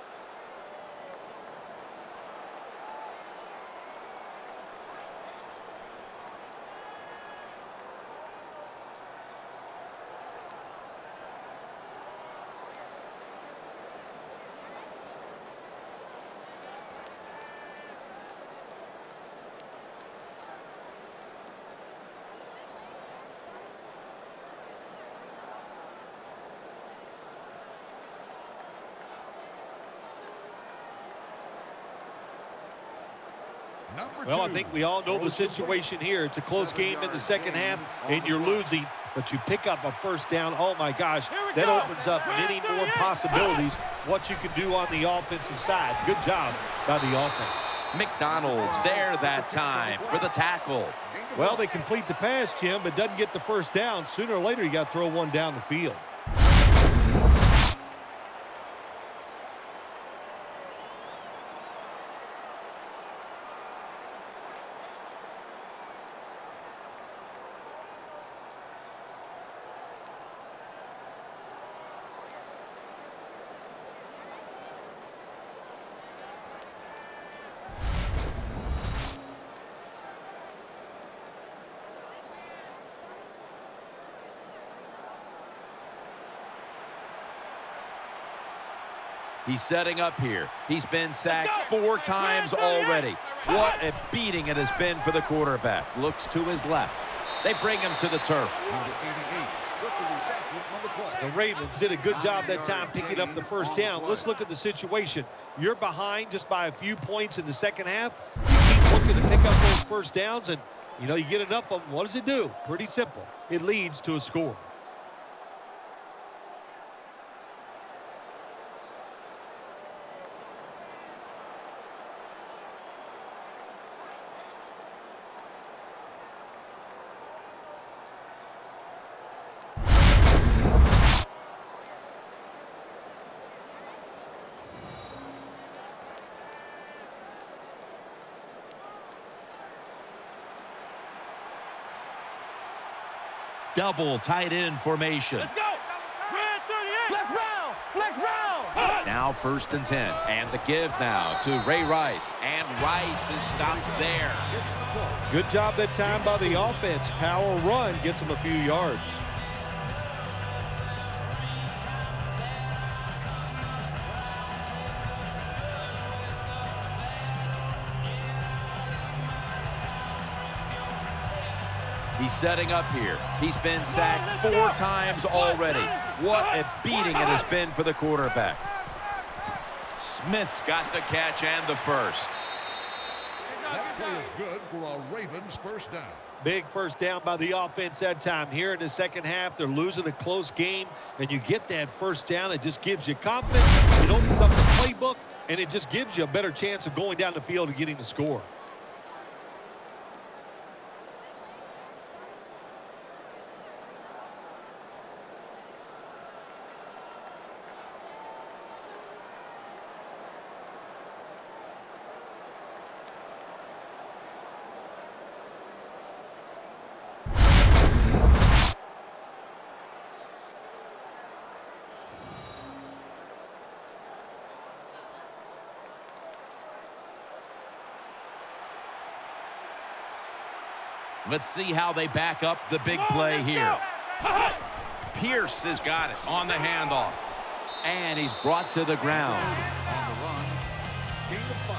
Well, I think we all know the situation here. It's a close game in the 2nd half, and you're losing, but you pick up a 1st down. Oh, my gosh, that opens up many more possibilities what you can do on the offensive side. Good job by the offense. McDonald's there that time for the tackle. Well, they complete the pass, Jim, but doesn't get the 1st down. Sooner or later, you got to throw one down the field. He's setting up here. He's been sacked 4 times already. What a beating it has been for the quarterback. Looks to his left. They bring him to the turf. The Ravens did a good job that time picking up the 1st down. Let's look at the situation. You're behind just by a few points in the 2nd half. You keep looking to pick up those 1st downs, and, you know, you get enough of them. What does it do? Pretty simple. It leads to a score. Double tight end formation. Let's go. Flex round. Flex round. Now 1st and 10. And the give now to Ray Rice. And Rice is stopped there. Good job that time by the offense. Power run gets them a few yards. He's setting up here. He's been sacked 4 times already. What a beating it has been for the quarterback. Smith's got the catch and the 1st. That play is good for a Ravens 1st down. Big 1st down by the offense that time. Here in the 2nd half, they're losing a close game, and you get that 1st down. It just gives you confidence. It opens up the playbook, and it just gives you a better chance of going down the field and getting the score. Let's see how they back up the big play here. Pierce has got it on the handoff. And he's brought to the ground. On the run, gain of 5.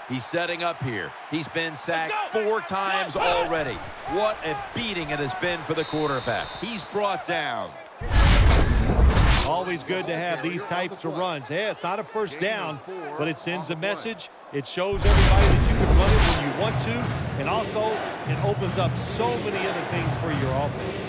He's setting up here. He's been sacked 4 times already. What a beating it has been for the quarterback. He's brought down. Always good to have these types of runs. Yeah, it's not a first down, but it sends a message. It shows everybody that you can run it when you want to, and also it opens up so many other things for your offense.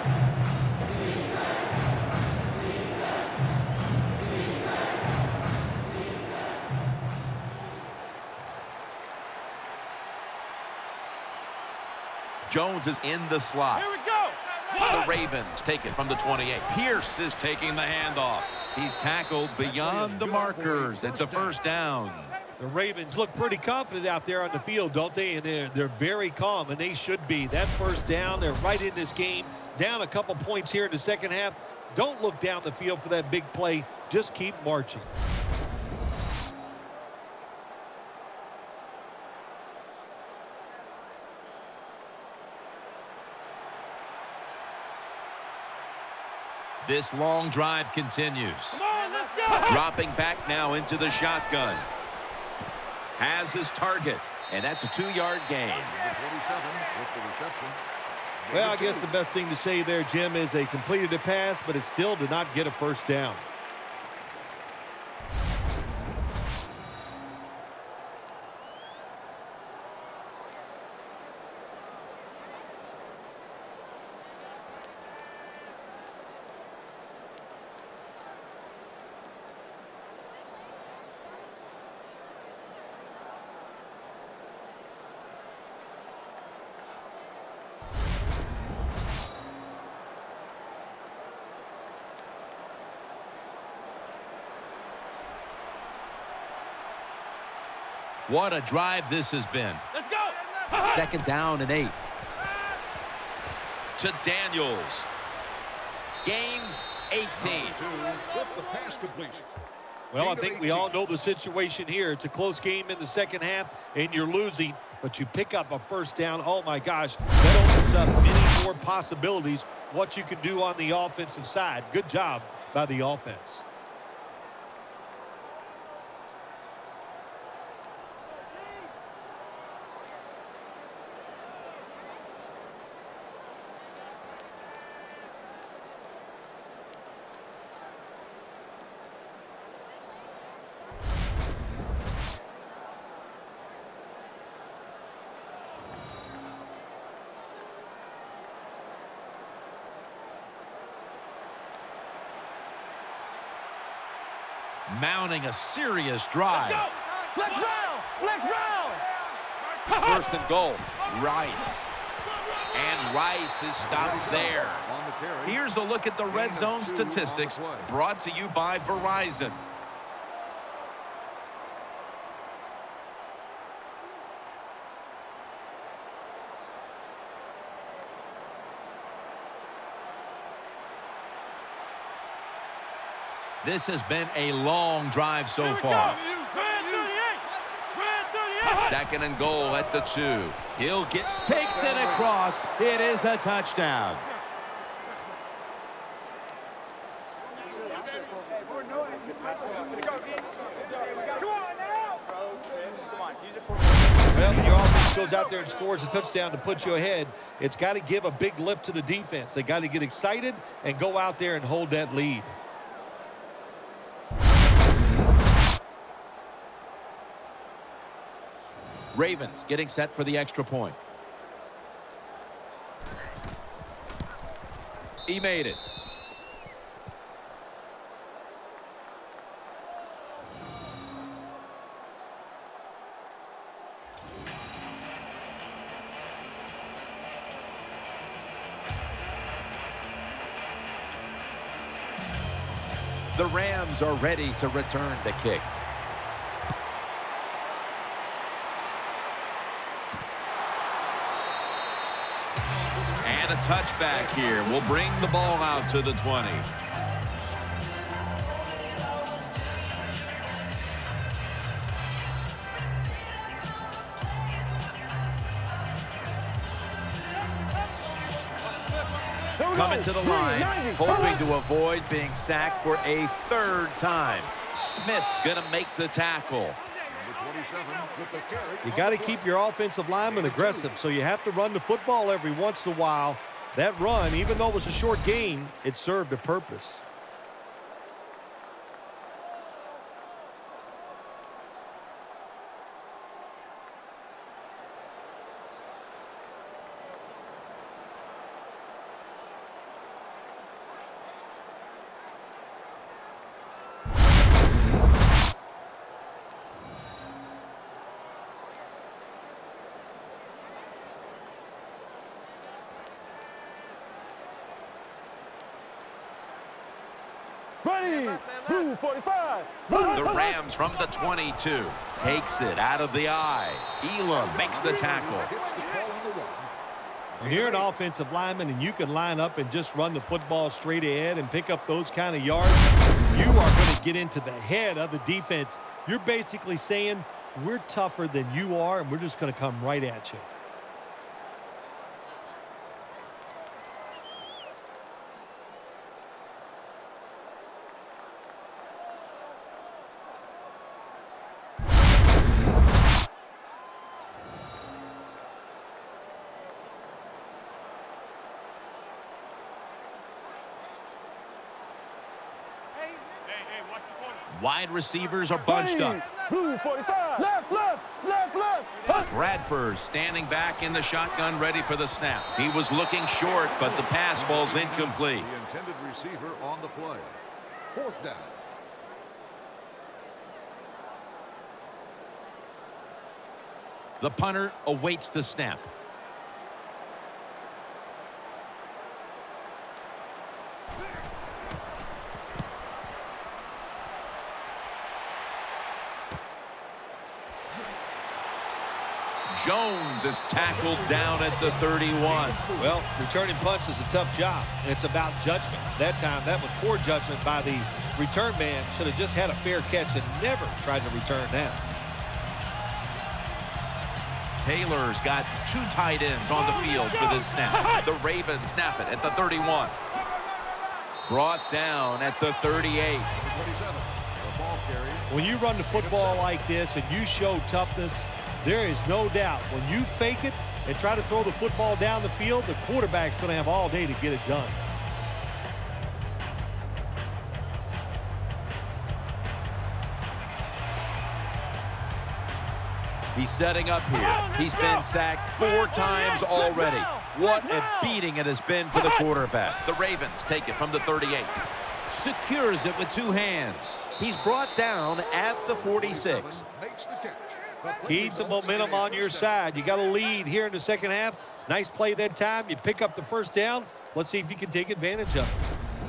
Jones is in the slot. Here we go. The Ravens take it from the 28. Pierce is taking the handoff. He's tackled beyond the markers. It's a first down. The Ravens look pretty confident out there on the field, don't they? And they're very calm, and they should be. That first down, they're right in this game. Down a couple points here in the second half. Don't look down the field for that big play. Just keep marching. This long drive continues. Come on, let's go. Dropping back now into the shotgun. Has his target, and that's a 2-yard gain. Number 27 with the reception. Well, I guess the best thing to say there, Jim, is they completed a pass, but it still did not get a first down. What a drive this has been. Let's go. Second down and 8. To Daniels. Gains 18. With the pass completion. Well, I think we all know the situation here. It's a close game in the second half, and you're losing, but you pick up a first down. Oh, my gosh. That opens up many more possibilities, what you can do on the offensive side. Good job by the offense. Mounting a serious drive. Let's go. Flex round. First and goal. Rice. And Rice is stopped there. On the carry. Here's a look at the red zone statistics brought to you by Verizon. This has been a long drive so far. Second and goal at the 2. Takes it across. It is a touchdown. Well, when your offense goes out there and scores a touchdown to put you ahead, it's got to give a big lift to the defense. They got to get excited and go out there and hold that lead. Ravens getting set for the extra point. He made it. The Rams are ready to return the kick. And a touchback here will bring the ball out to the 20. Coming to the line, hoping to avoid being sacked for a 3rd time. Smith's going to make the tackle. Number 27 with the carry. You got to keep your offensive lineman aggressive, so you have to run the football every once in a while. That run, even though it was a short gain, it served a purpose. Ready, blue 45. The Rams from the 22. Takes it out of the eye. Elam makes the tackle. When you're an offensive lineman and you can line up and just run the football straight ahead and pick up those kind of yards, you are going to get into the head of the defense. You're basically saying, we're tougher than you are, and we're just going to come right at you. Wide receivers are bunched up. Blue 45. Left, left, left, left. Bradford standing back in the shotgun, ready for the snap. He was looking short, but the pass ball's incomplete. The intended receiver on the play. 4th down. The punter awaits the snap. Jones is tackled down at the 31. Well, returning punts is a tough job. It's about judgment. That time, that was poor judgment by the return man. Should have just had a fair catch and never tried to return that. Taylor's got 2 tight ends on the field for this snap. The Ravens snap it at the 31. Brought down at the 38. When you run the football like this and you show toughness, there is no doubt when you fake it and try to throw the football down the field, the quarterback's going to have all day to get it done. He's setting up here. He's been sacked 4 times already. What a beating it has been for the quarterback. The Ravens take it from the 38. Secures it with 2 hands. He's brought down at the 46. Makes the catch. Keep the momentum on your side. You got a lead here in the second half. Nice play that time. You pick up the first down. Let's see if you can take advantage of it.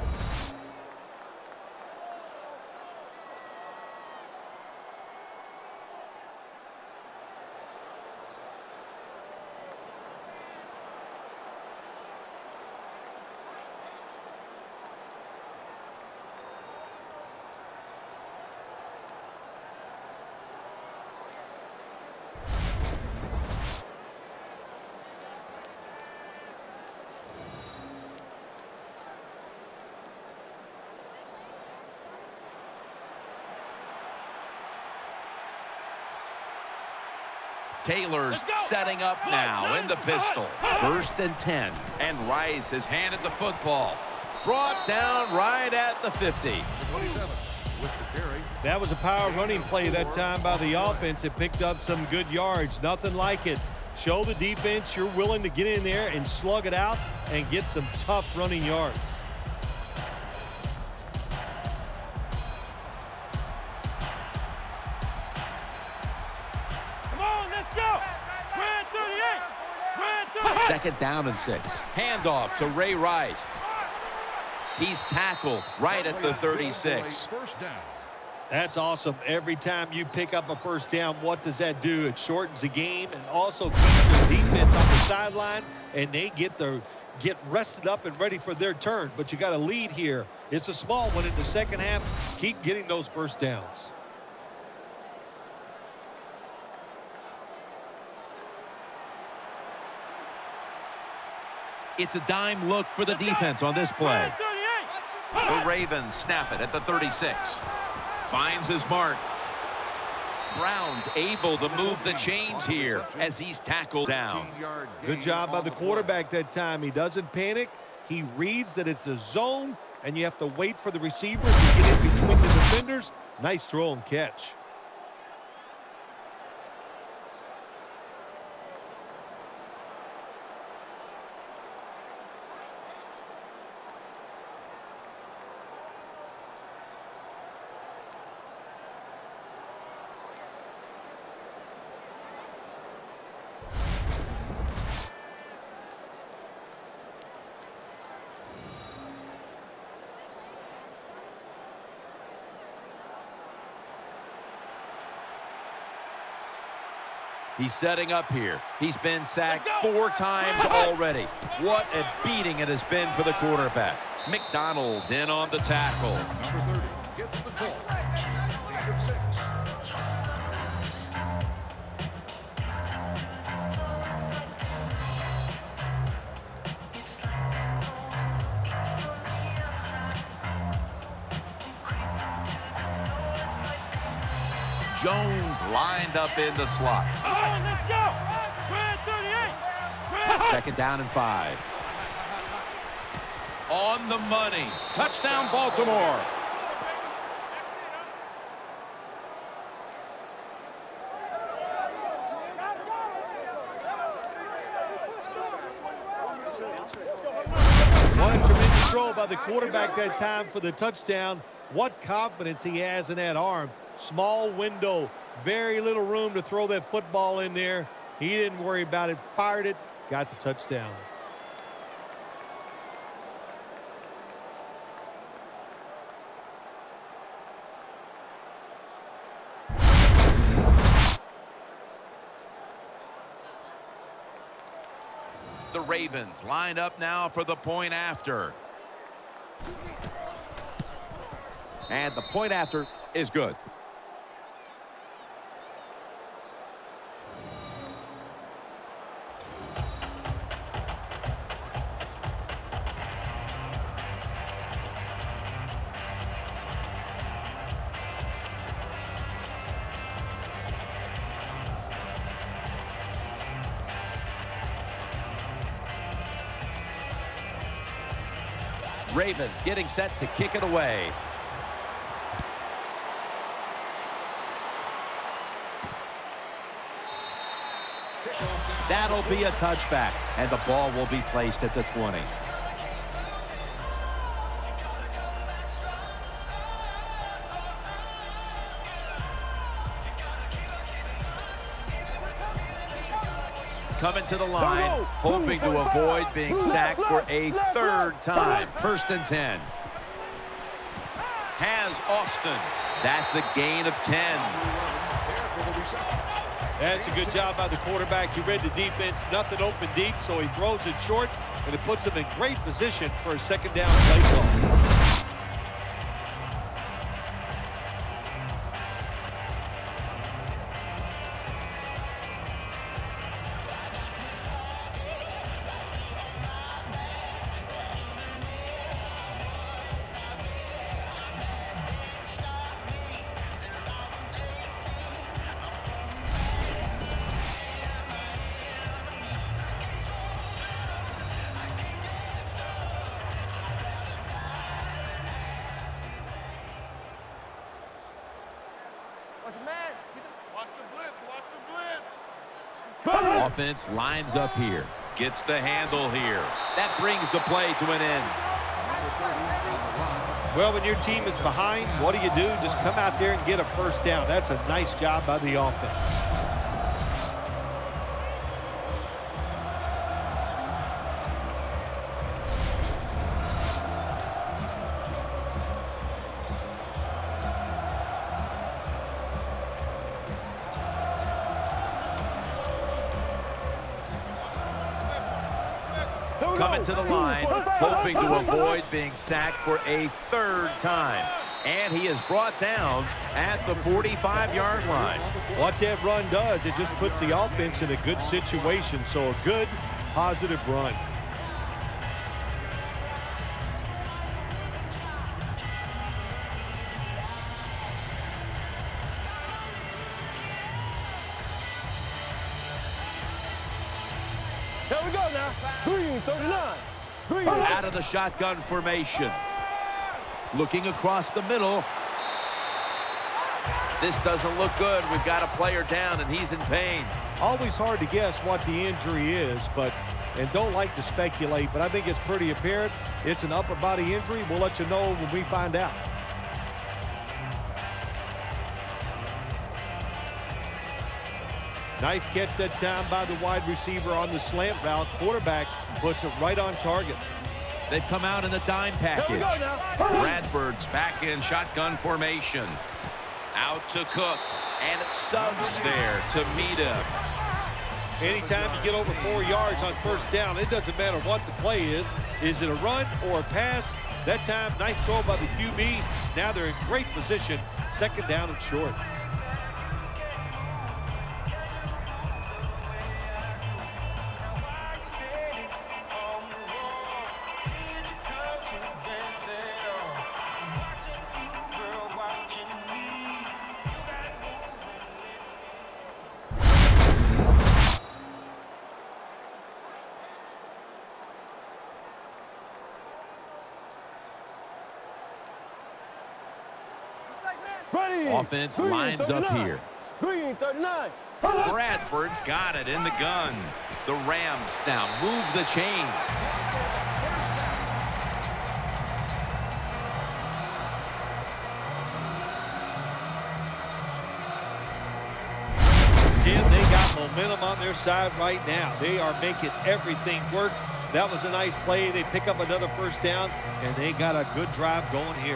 Taylor's setting up now in the pistol. 1st and 10. And Rice has handed the football. Brought down right at the 50. That was a power running play that time by the offense. It picked up some good yards. Nothing like it. Show the defense you're willing to get in there and slug it out and get some tough running yards. Second down and 6. Handoff to Ray Rice. He's tackled right at the 36. First down. That's awesome. Every time you pick up a first down, what does that do? It shortens the game and also keeps the defense on the sideline, and they get rested up and ready for their turn. But you got a lead here. It's a small one in the second half. Keep getting those first downs. It's a dime look for the defense on this play. The Ravens snap it at the 36. Finds his mark. Browns able to move the chains here as he's tackled down. Good job by the quarterback that time. He doesn't panic. He reads that it's a zone, and you have to wait for the receivers to get in between the defenders. Nice throw and catch. He's setting up here. He's been sacked 4 times already. What a beating it has been for the quarterback. McDonald's in on the tackle. Number 30 gets the call. Gain of 6. Jones lined up in the slot. Let's go. 38. Second down and 5. On the money. Touchdown, Baltimore. What a tremendous throw by the quarterback that time for the touchdown. What confidence he has in that arm. Small window, very little room to throw that football in there. He didn't worry about it, fired it, got the touchdown. The Ravens line up now for the point after. And the point after is good. Ravens getting set to kick it away. That'll be a touchback, and the ball will be placed at the 20. Coming to the line, hoping to avoid being sacked for a 3rd time. 1st and 10. Has Austin. That's a gain of 10. That's a good job by the quarterback. He read the defense, nothing open deep, so he throws it short, and it puts him in great position for a 2nd down play call. Offense lines up here. Gets the handle here. That brings the play to an end. Well, when your team is behind, what do? Just come out there and get a 1st down. That's a nice job by the offense. Coming to the line, hoping to avoid being sacked for a 3rd time. And he is brought down at the 45-yard line. What that run does, it just puts the offense in a good situation. So a good, positive run. Here we go now. Green 39. Green. Out of the shotgun formation. Looking across the middle. This doesn't look good. We've got a player down, and he's in pain. Always hard to guess what the injury is, and don't like to speculate, but I think it's pretty apparent. It's an upper body injury. We'll let you know when we find out. Nice catch that time by the wide receiver on the slant route. Quarterback puts it right on target. They've come out in the dime package. Bradford's back in shotgun formation. Out to Cook, and Suggs there to meet him. Anytime you get over 4 yards on first down, it doesn't matter what the play is. Is it a run or a pass? That time, nice throw by the QB. Now they're in great position. Second down and short. Offense lines up here. Green 39. Bradford's got it in the gun. The Rams now move the chains. Jim, they got momentum on their side right now. They are making everything work. That was a nice play. They pick up another first down, and they got a good drive going here.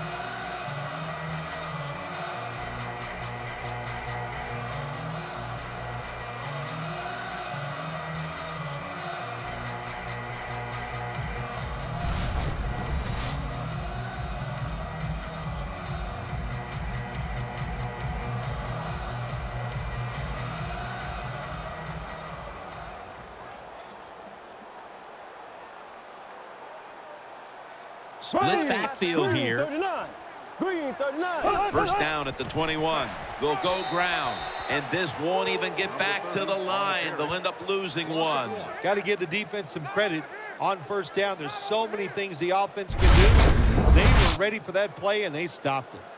Split backfield here. 39. Green 39. First down at the 21. They'll go ground, and this won't even get back to the line. They'll end up losing one. Got to give the defense some credit on first down. There's so many things the offense can do. They were ready for that play, and they stopped it.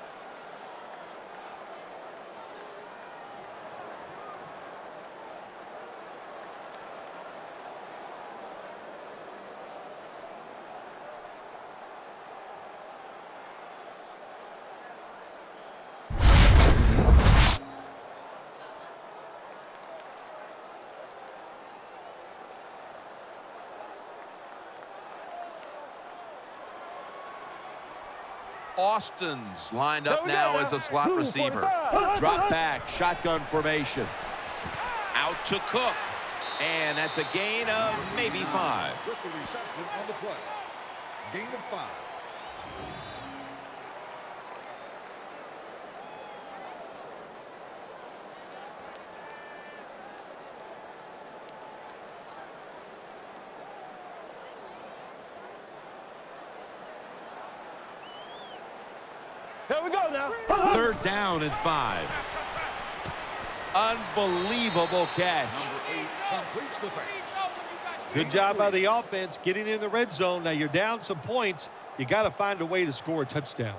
Austin's lined up now as a slot receiver. Drop back, shotgun formation. Out to Cook. And that's a gain of maybe 5. With the reception on the play. Gain of 5. Here we go now. Third down and 5. Unbelievable catch. Number 8 completes the pass. Good job by the offense getting in the red zone. Now you're down some points. You got to find a way to score a touchdown.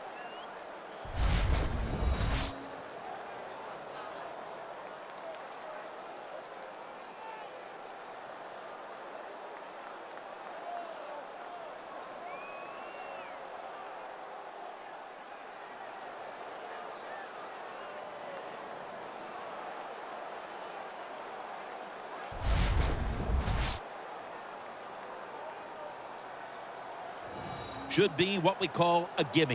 Should be what we call a gimme.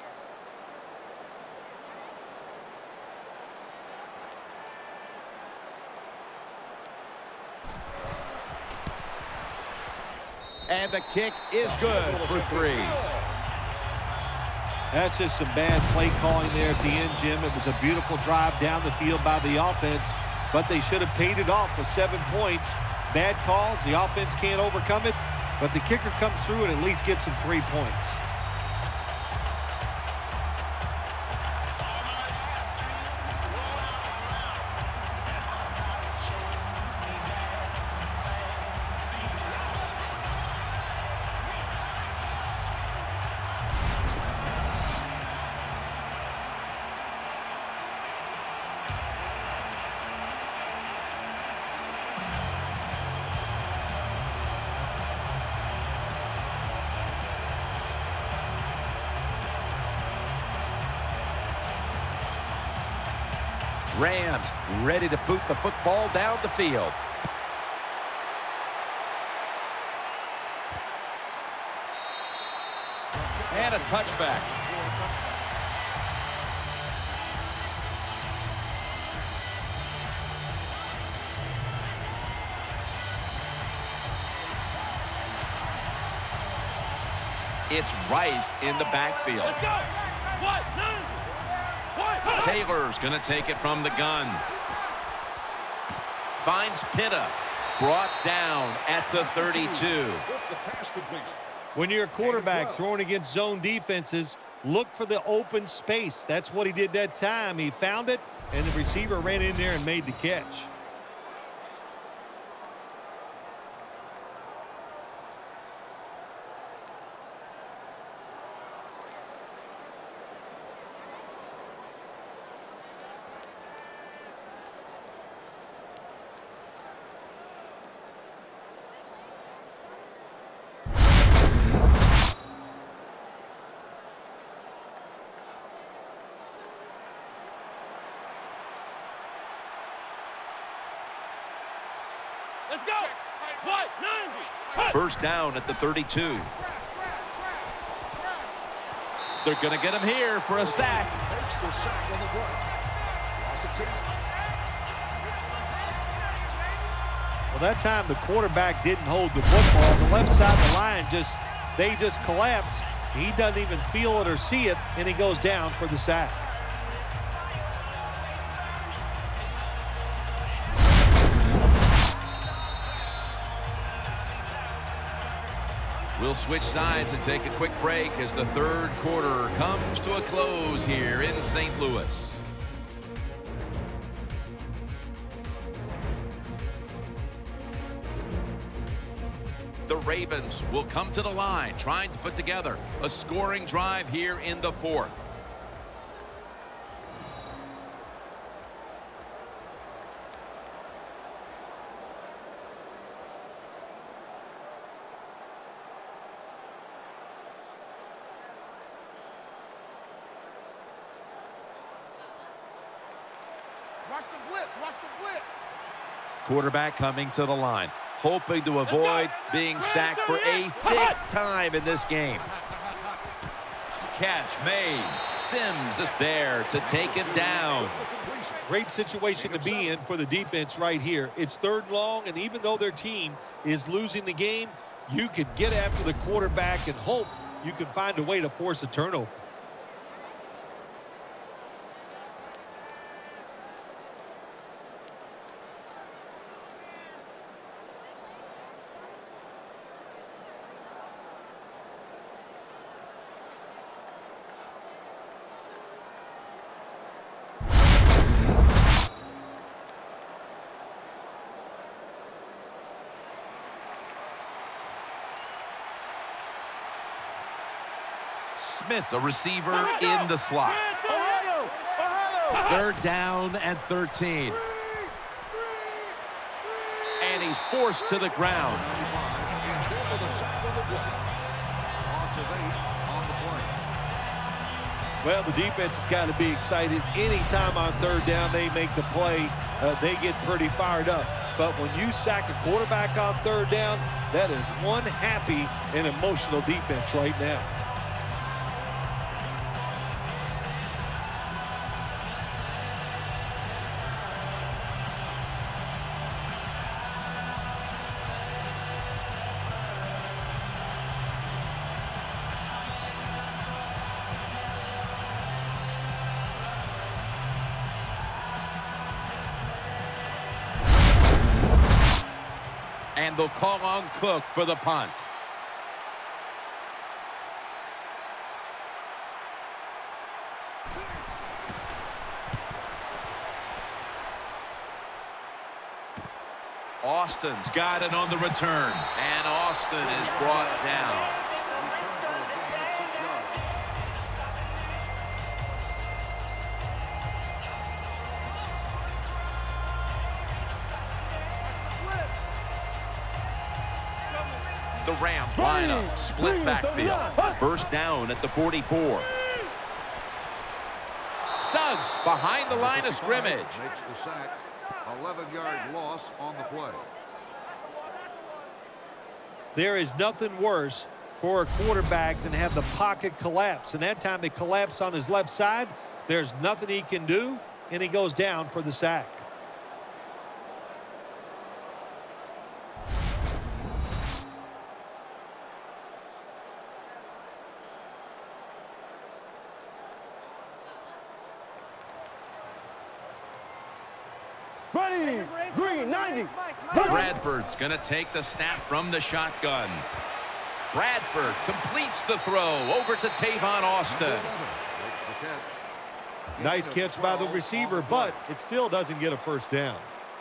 And the kick is good for 3. That's just some bad play calling there at the end, Jim. It was a beautiful drive down the field by the offense, but they should have paid it off with 7 points. Bad calls. The offense can't overcome it. But the kicker comes through and at least gets them 3 points. Rams ready to boot the football down the field. And a touchback. It's Rice in the backfield. Let's go. What? Taylor's going to take it from the gun. Finds Pitta. Brought down at the 32. When you're a quarterback throwing against zone defenses, look for the open space. That's what he did that time. He found it, and the receiver ran in there and made the catch. Let's go. What? 90. First down at the 32. They're going to get him here for a sack. Takes the sack on the play. Loss of 10. Well, that time the quarterback didn't hold the football. The left side of the line they just collapsed. He doesn't even feel it or see it, and he goes down for the sack. We'll switch sides and take a quick break as the third quarter comes to a close here in St. Louis. The Ravens will come to the line, trying to put together a scoring drive here in the fourth. Watch the blitz. Watch the blitz. Quarterback coming to the line, hoping to avoid being sacked for a sixth time in this game. Catch made. Sims is there to take it down. Great situation to be in for the defense right here. It's third and long, and even though their team is losing the game, you can get after the quarterback and hope you can find a way to force a turnover. Smith's a receiver in the slot. Third down and 13. And he's forced to the ground. Well, the defense has got to be excited. Anytime on third down they make the play, they get pretty fired up. But when you sack a quarterback on third down, that is one happy and emotional defense right now. And they'll call on Cook for the punt. Austin's got it on the return. And Austin is brought down. The Rams line up, split backfield. First down at the 44. Suggs behind the line of scrimmage. Makes the sack. 11-yard loss on the play. There is nothing worse for a quarterback than have the pocket collapse. And that time it collapsed on his left side. There's nothing he can do, and he goes down for the sack. Ready, green, 90. Bradford's going to take the snap from the shotgun. Bradford completes the throw over to Tavon Austin. Nice catch by the receiver, but it still doesn't get a first down.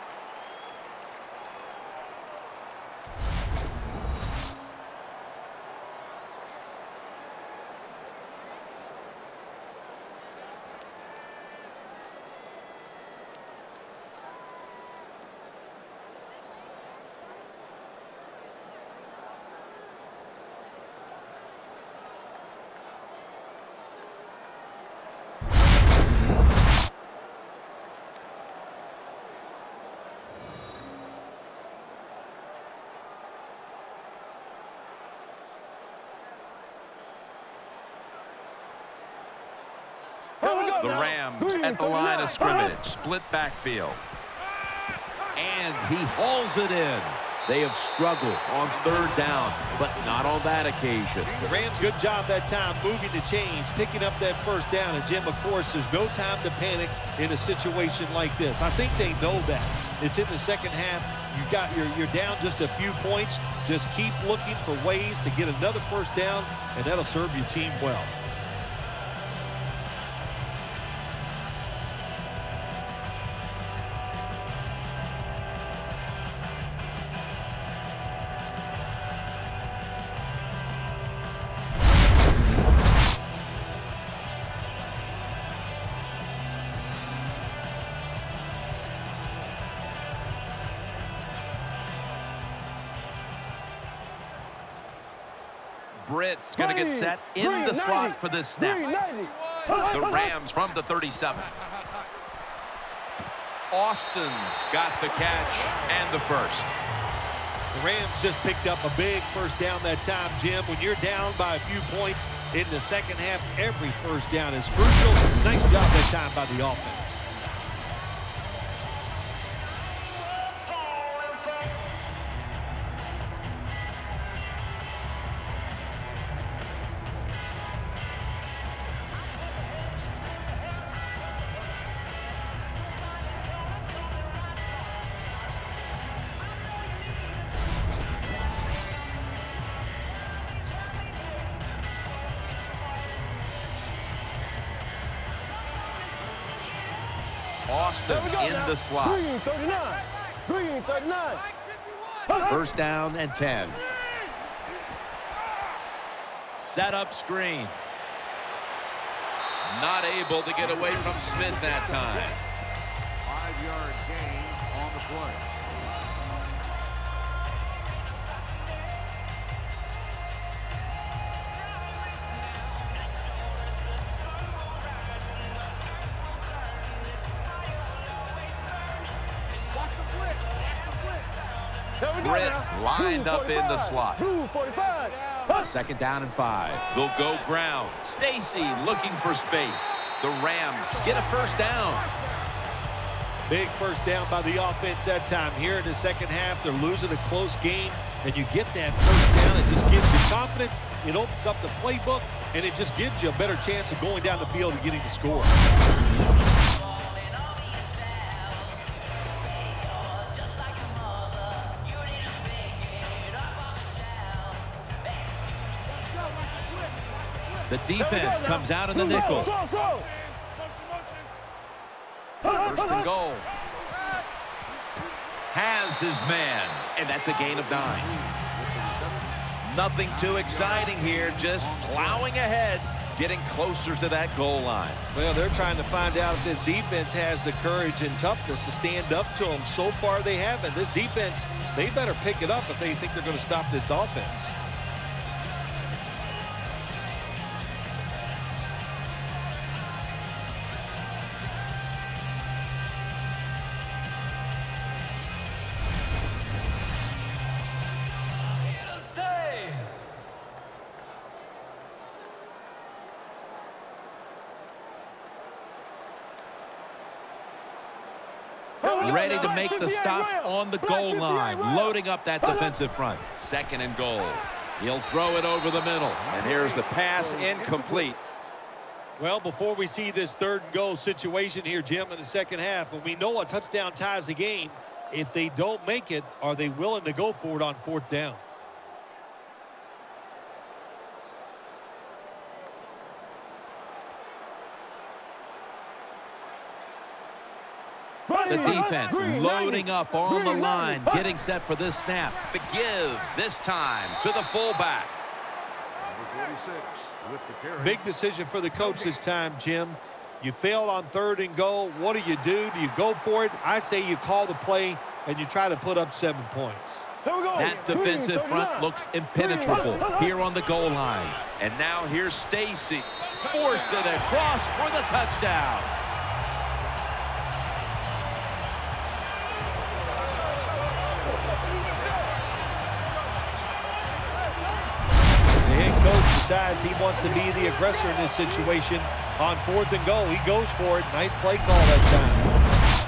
The Rams at the line of scrimmage. Split backfield. And he hauls it in. They have struggled on third down, but not on that occasion. The Rams, good job that time moving the chains, picking up that first down. And, Jim, of course, there's no time to panic in a situation like this. I think they know that. It's in the second half. You're down just a few points. Just keep looking for ways to get another first down, and that'll serve your team well. Britt's going to get set in the slot for this snap. The Rams from the 37. Austin's got the catch and the first. The Rams just picked up a big first down that time, Jim. When you're down by a few points in the second half, every first down is crucial. Nice job that time by the offense. Austin's in the slot. Green 39. Green 39. First down and 10. Set up screen. Not able to get away from Smith that time. 5-yard gain on the play. Britt's lined up in the slot. Blue 45. Second down and 5. They'll go ground. Stacy looking for space. The Rams get a first down. Big first down by the offense that time. Here in the second half, they're losing a close game, and you get that first down. It just gives you confidence. It opens up the playbook, and it just gives you a better chance of going down the field and getting the score. The defense comes out in the nickel. First and goal. Has his man, and that's a gain of 9. Nothing too exciting here, just plowing ahead, getting closer to that goal line. Well, they're trying to find out if this defense has the courage and toughness to stand up to them. So far, they haven't. This defense, they better pick it up if they think they're going to stop this offense. ready to make the stop on the goal line, loading up that defensive front. 2nd and goal. He'll throw it over the middle. And here's the pass, incomplete. Well, before we see this 3rd and goal situation here, Jim, in the second half, when we know a touchdown ties the game, if they don't make it, are they willing to go for it on 4th down? The defense loading up on the line, getting set for this snap. The give this time to the fullback. Number 46 with the carry. Big decision for the coach this time, Jim. You failed on 3rd and goal. What do? Do you go for it? I say you call the play and you try to put up 7 points. Here we go. That defensive front looks impenetrable here on the goal line. And now here's Stacy. Force it across for the touchdown. The head coach decides he wants to be the aggressor in this situation. On 4th and goal, he goes for it. Nice play call that time.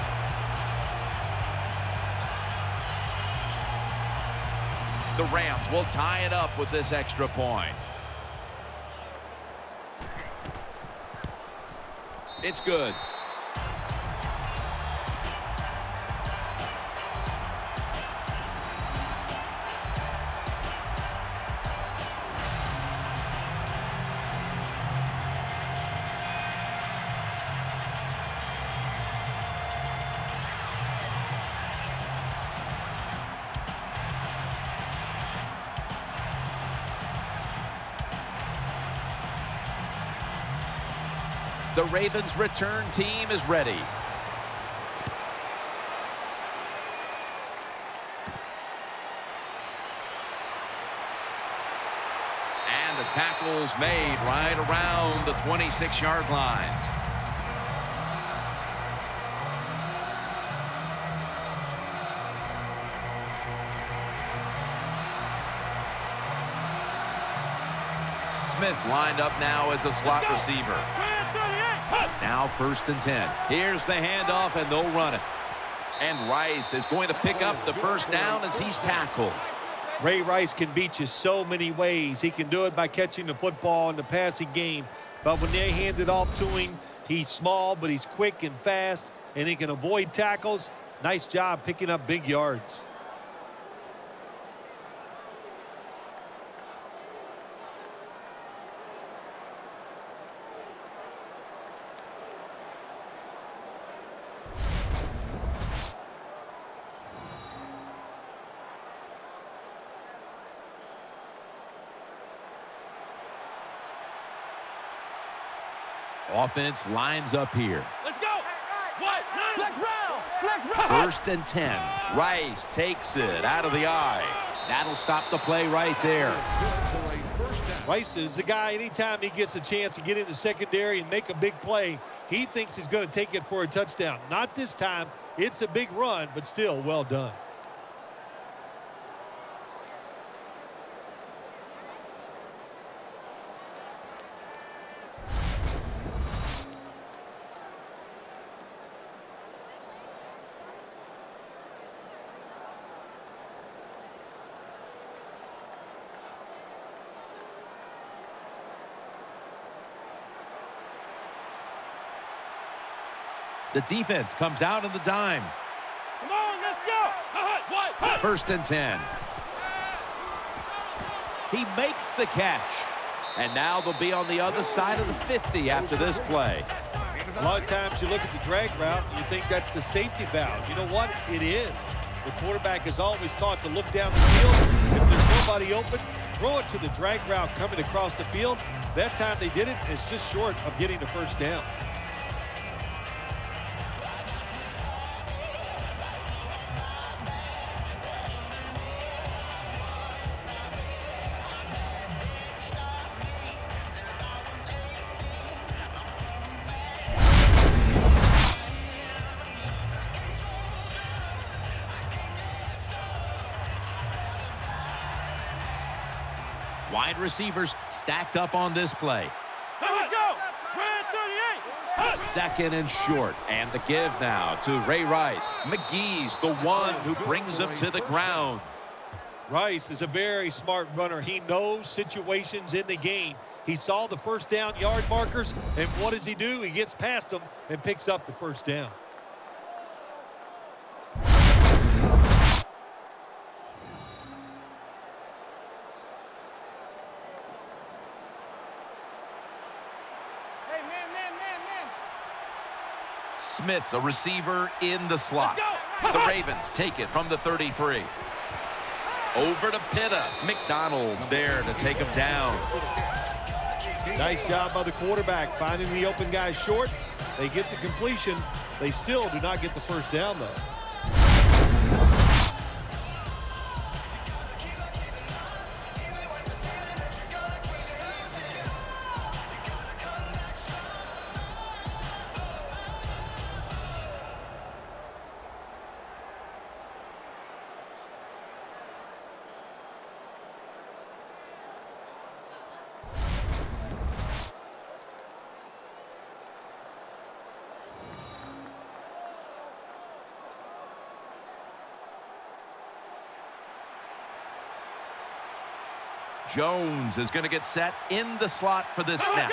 The Rams will tie it up with this extra point. It's good. The Ravens return team is ready. And the tackle's made right around the 26-yard line. Smith's lined up now as a slot receiver. Now 1st and 10. Here's the handoff, and they'll run it. And Rice is going to pick up the 1st down as he's tackled. Ray Rice can beat you so many ways. He can do it by catching the football in the passing game. But when they hand it off to him, he's small, but he's quick and fast, and he can avoid tackles. Nice job picking up big yards. Offense lines up here. Let's go. What? Flex round. Flex round. 1st and 10. Rice takes it out of the eye. That'll stop the play right there. Rice is the guy, anytime he gets a chance to get in the secondary and make a big play, he thinks he's going to take it for a touchdown. Not this time. It's a big run, but still well done. The defense comes out in the dime. Come on, let's go. 1st and 10. He makes the catch. And now they'll be on the other side of the 50 after this play. A lot of times you look at the drag route and you think that's the safety valve. You know what? It is. The quarterback is always taught to look down the field. If there's nobody open, throw it to the drag route coming across the field. That time they did it, and it's just short of getting the 1st down. Wide receivers stacked up on this play. Here we go. 2nd and short. And the give now to Ray Rice. McGee's the one who brings him to the ground. Rice is a very smart runner. He knows situations in the game. He saw the first down yard markers, and what does he do? He gets past them and picks up the first down. Smith's a receiver in the slot. The Ravens take it from the 33. Over to Pitta. McDonald's there to take him down. Nice job by the quarterback finding the open guy short. They get the completion. They still do not get the first down, though. Jones is going to get set in the slot for this snap.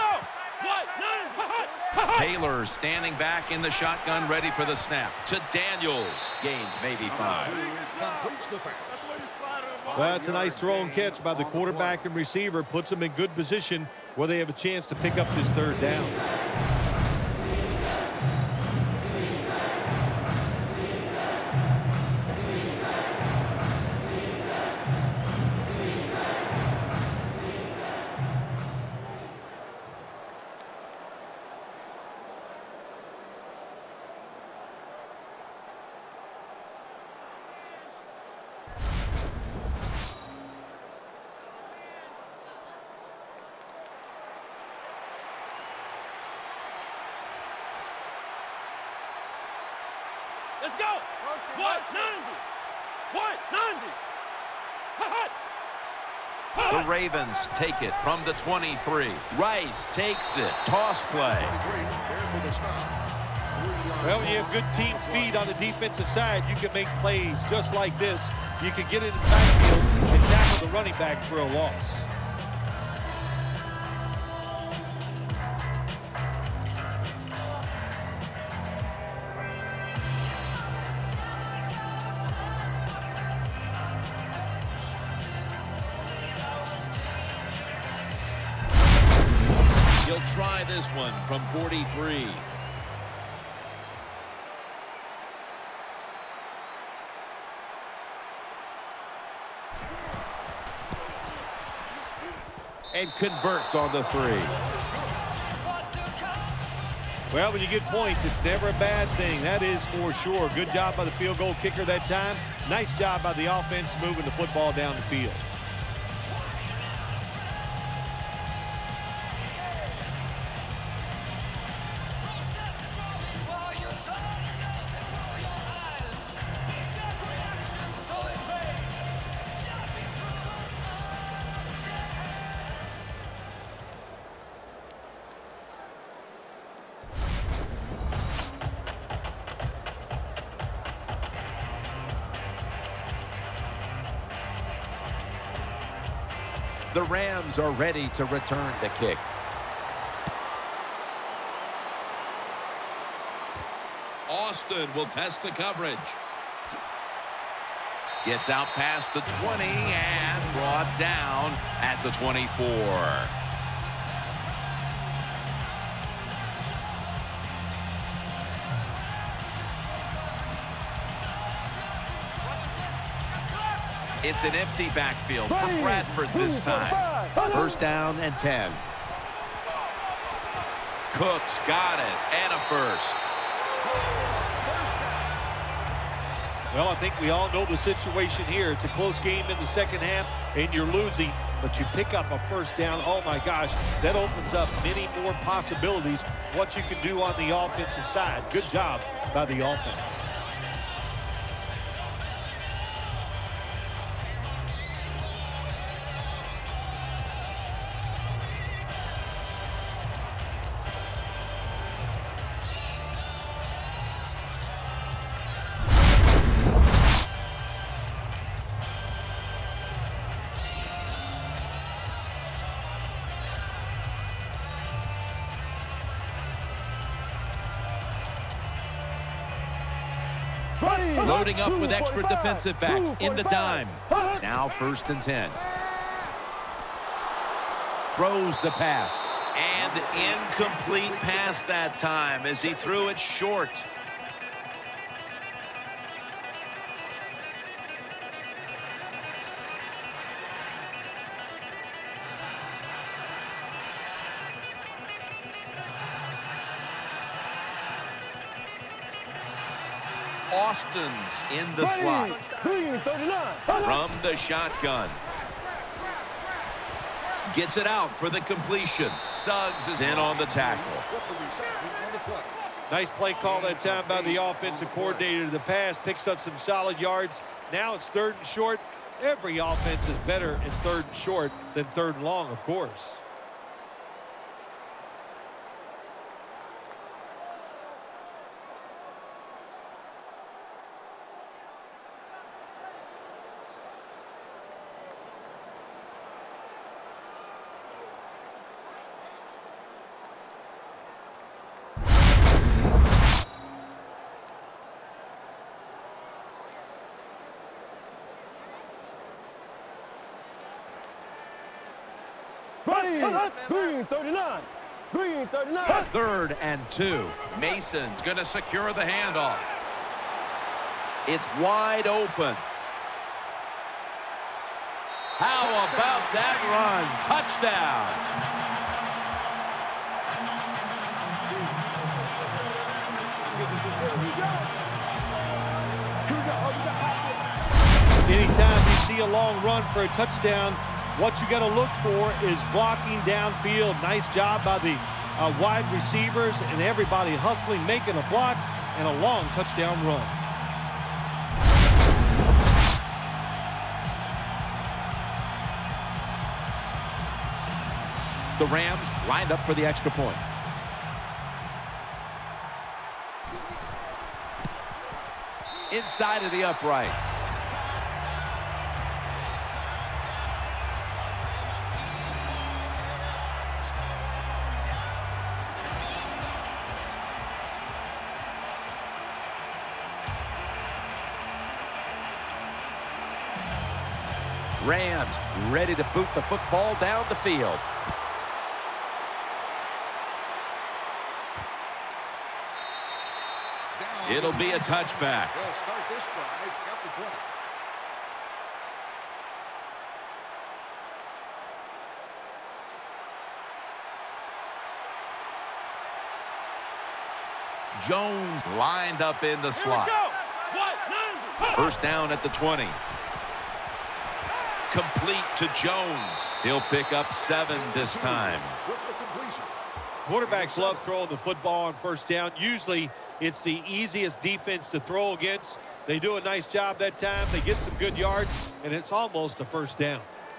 Taylor standing back in the shotgun, ready for the snap. To Daniels. Gains maybe 5. Well, that's a nice throw and catch by the quarterback and receiver. Puts them in good position where they have a chance to pick up this third down. Let's go. 190. 190. The Ravens take it from the 23. Rice takes it. Toss play. Well, when you have good team speed on the defensive side, you can make plays just like this. You can get in the backfield and tackle the running back for a loss. He'll try this one from 43. And converts on the 3. Well, when you get points, it's never a bad thing. That is for sure. Good job by the field goal kicker that time. Nice job by the offense moving the football down the field. The Rams are ready to return the kick. Austin will test the coverage. Gets out past the 20 and brought down at the 24. It's an empty backfield for Bradford this time. First down and 10. Cooks got it, and a first. Well, I think we all know the situation here. It's a close game in the second half, and you're losing, but you pick up a first down. Oh, my gosh, that opens up many more possibilities, what you can do on the offensive side. Good job by the offense. Loading up with extra defensive backs into dime. Now 1st and 10. Throws the pass. And incomplete pass that time as he threw it short. Austin's in the slot. From the shotgun. Gets it out for the completion. Suggs is in on the tackle. Nice play call that time by the offensive coordinator. The pass picks up some solid yards. Now it's 3rd and short. Every offense is better in 3rd and short than 3rd and long, of course. Green 39. Green 39. 3rd and 2. Mason's going to secure the handoff. It's wide open. How about that run? Touchdown. Anytime you see a long run for a touchdown, what you got to look for is blocking downfield. Nice job by the wide receivers and everybody hustling, making a block, and a long touchdown run. The Rams lined up for the extra point. Inside of the uprights. Rams ready to boot the football down the field. It'll be a touchback. They'll start this drive at the 20. Jones lined up in the slot. 1st down at the 20. Complete to Jones. He'll pick up 7 this time. Quarterbacks love throwing the football on 1st down. Usually it's the easiest defense to throw against. They do a nice job that time. They get some good yards, and it's almost a 1st down.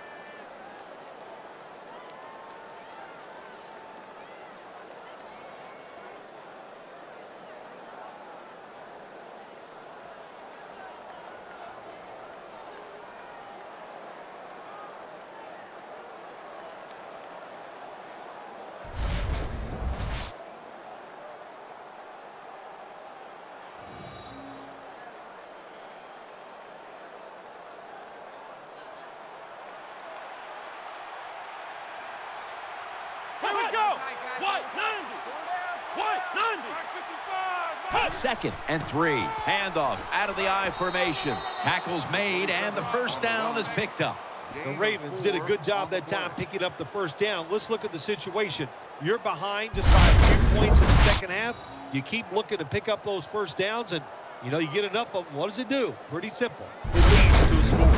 Second and 3. Handoff out of the I formation. Tackles made, and the 1st down is picked up. The Ravens did a good job that time picking up the 1st down. Let's look at the situation. You're behind just by a few points in the 2nd half. You keep looking to pick up those 1st downs, and, you know, you get enough of them. What does it do? Pretty simple. It leads to a score.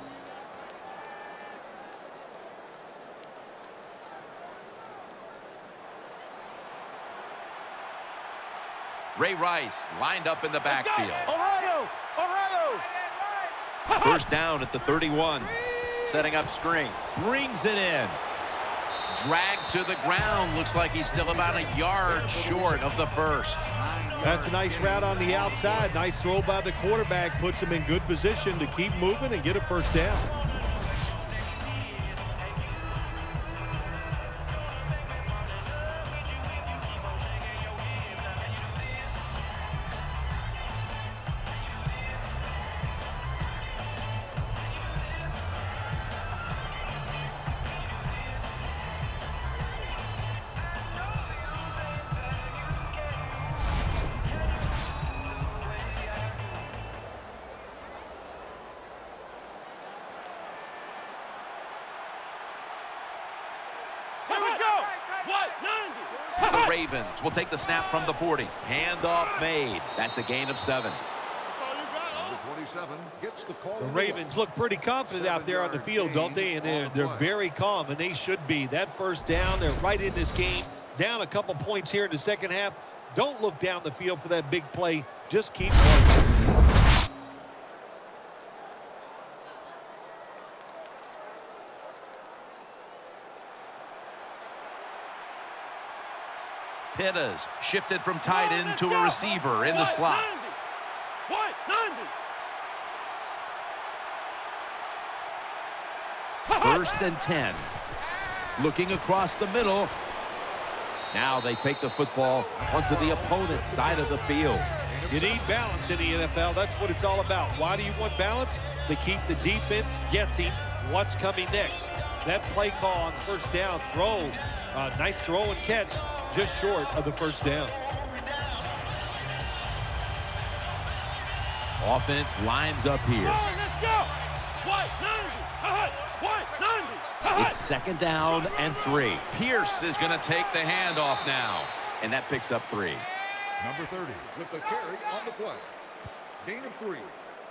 Ray Rice lined up in the backfield. Ohio! Ohio! 1st down at the 31. Setting up screen. Brings it in. Dragged to the ground. Looks like he's still about a yard short of the 1st. That's a nice route on the outside. Nice throw by the quarterback. Puts him in good position to keep moving and get a 1st down. Ravens will take the snap from the 40. Handoff made. That's a gain of 7. Number 27 gets the call. The Ravens look pretty confident out there on the field, don't they? And they're very calm, and they should be. That first down, they're right in this game. Down a couple points here in the second half. Don't look down the field for that big play. Just keep working. Pittas shifted from tight end to a receiver in the slot. First and 10. Looking across the middle. Now they take the football onto the opponent's side of the field. You need balance in the NFL. That's what it's all about. Why do you want balance? To keep the defense guessing what's coming next. That play call on first down, throw, nice throw and catch, just short of the first down. Offense lines up here. It's second down and 3. Pierce is going to take the handoff now, and that picks up 3. Number 30 with the carry on the play. Gain of 3.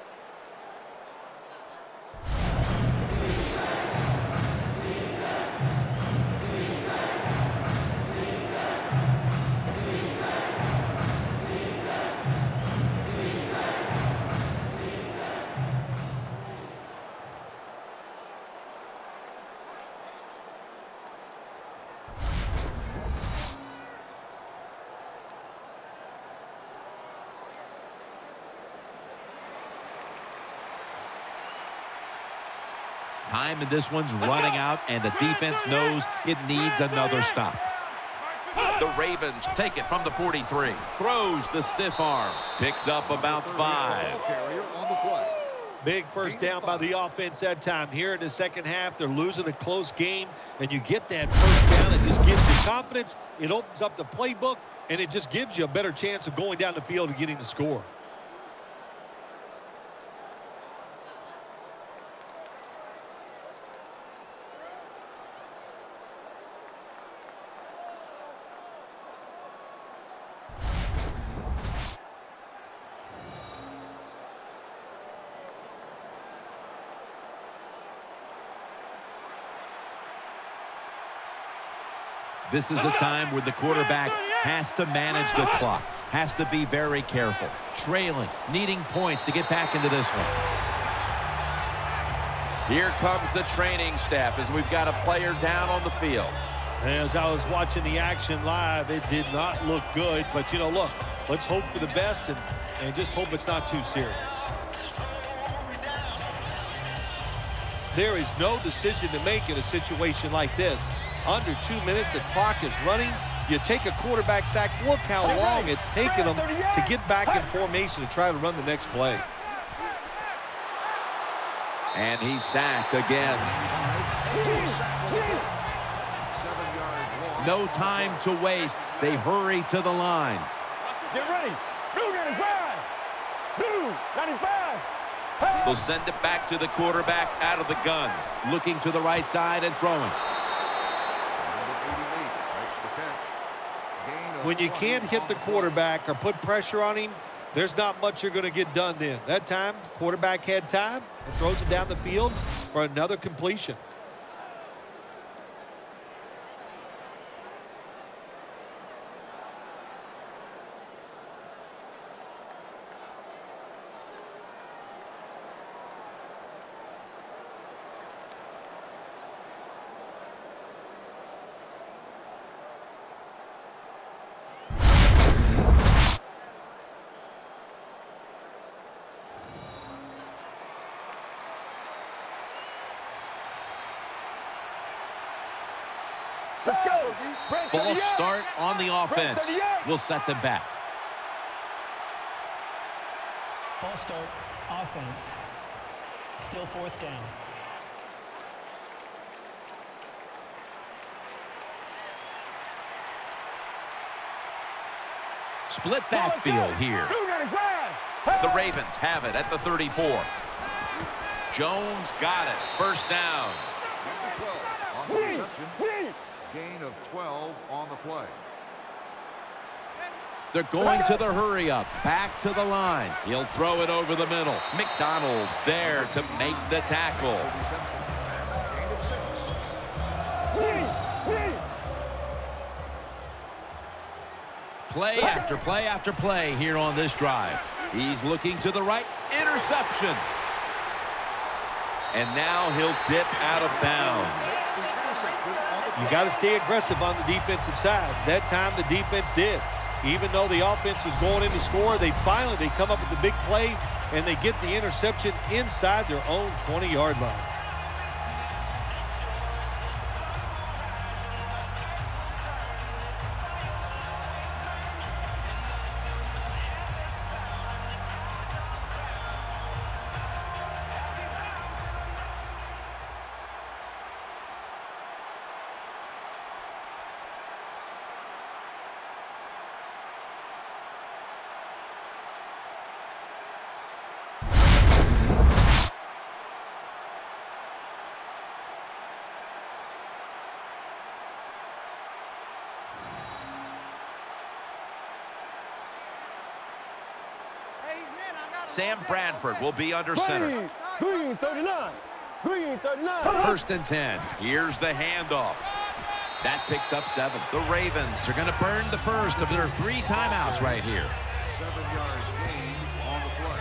Time in this one's running out, and the defense knows it needs another stop. The Ravens take it from the 43. Throws the stiff arm. Picks up about 5. Carrier on the play. Big first down by the offense that time. Here in the second half, they're losing a close game, and you get that first down. It just gives you confidence. It opens up the playbook, and it just gives you a better chance of going down the field and getting the score. This is a time where the quarterback has to manage the clock, has to be very careful, trailing, needing points to get back into this one. Here comes the training staff as we've got a player down on the field. As I was watching the action live, it did not look good. But, you know, look, let's hope for the best and just hope it's not too serious. There is no decision to make in a situation like this. Under 2 minutes, the clock is running. You take a quarterback sack. Look how long it's taken them to get back in formation to try to run the next play. And he's sacked again. No time to waste. They hurry to the line. Get ready. Blue 95. Blue 95. They'll send it back to the quarterback out of the gun. Looking to the right side and throwing. When you can't hit the quarterback or put pressure on him, there's not much you're going to get done then. That time, quarterback had time and throws it down the field for another completion. Let's go. False start on the offense. We'll set them back. False start, offense. Still fourth down. Split backfield here. The Ravens have it at the 34. Jones got it. First down. Number 12 on the reception. Gain of 12 on the play. They're going to the hurry up. Back to the line. He'll throw it over the middle. McDonald's there to make the tackle. Play after play after play here on this drive. He's looking to the right. Interception. And now he'll dip out of bounds. You got to stay aggressive on the defensive side. That time the defense did. Even though the offense was going in to score, they come up with the big play, and they get the interception inside their own 20-yard line. Sam Bradford will be under center. Green 39. Green 39. First and 10. Here's the handoff. That picks up 7. The Ravens are going to burn the first of their 3 timeouts right here. 7-yard gain on the play.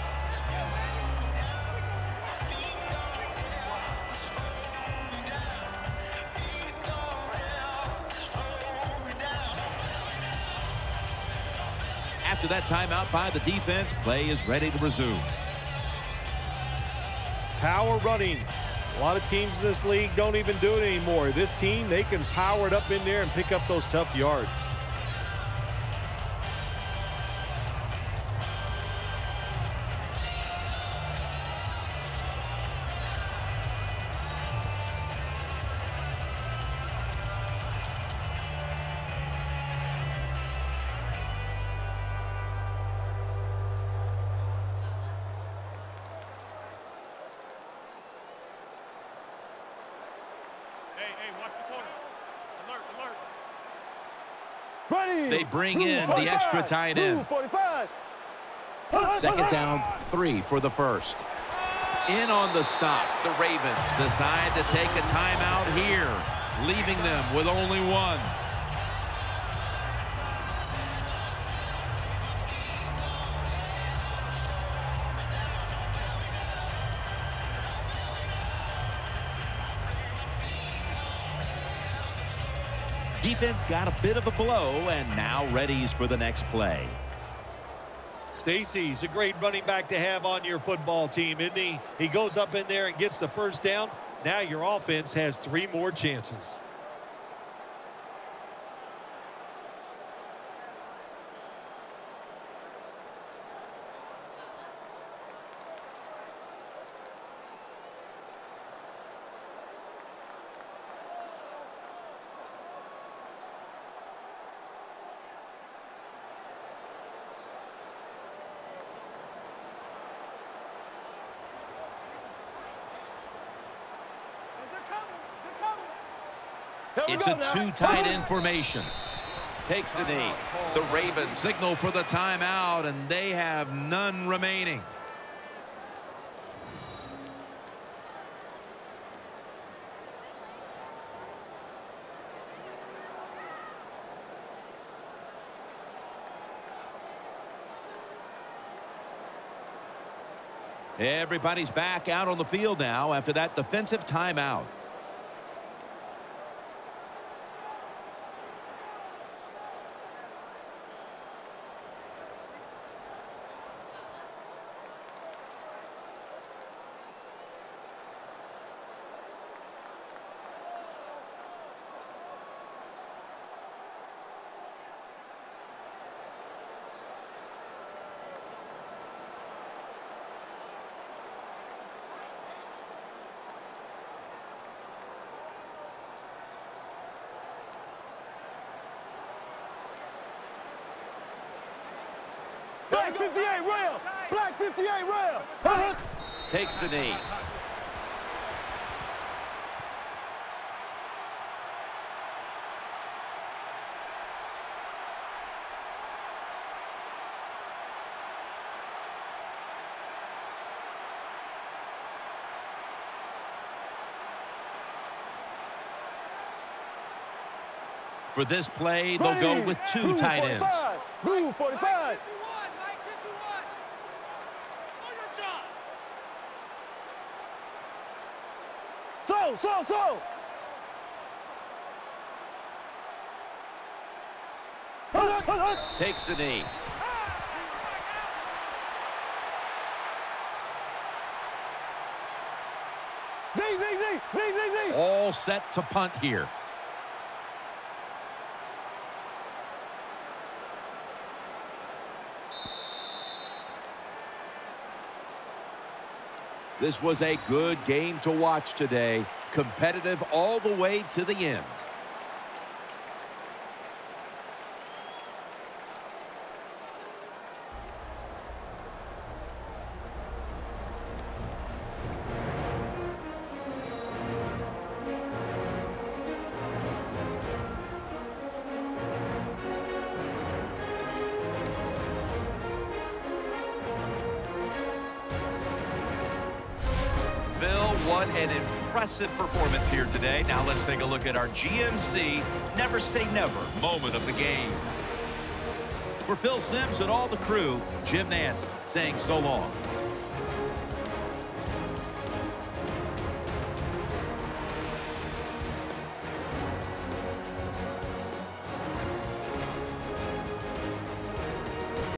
After that timeout by the defense, play is ready to resume. Power running. A lot of teams in this league don't even do it anymore. This team, they can power it up in there and pick up those tough yards. They bring in the extra tight end. 45. Second down, 3 for the first. In on the stop, the Ravens decide to take a timeout here, leaving them with only 1. Defense got a bit of a blow and now readies for the next play. Stacy's a great running back to have on your football team, isn't he? He goes up in there and gets the first down. Now your offense has 3 more chances. It's a 2 tight end formation. Takes the knee. The Ravens signal for the timeout, and they have none remaining. Everybody's back out on the field now after that defensive timeout. Black 58 rail. Black 58 rail. Takes the knee. For this play, they'll go with two tight ends. Rule 45. So. Takes the knee. Z. All set to punt here. This was a good game to watch today. Competitive all the way to the end. What an impressive performance here today. Now let's take a look at our GMC Never Say Never moment of the game. For Phil Simms and all the crew, Jim Nantz saying so long.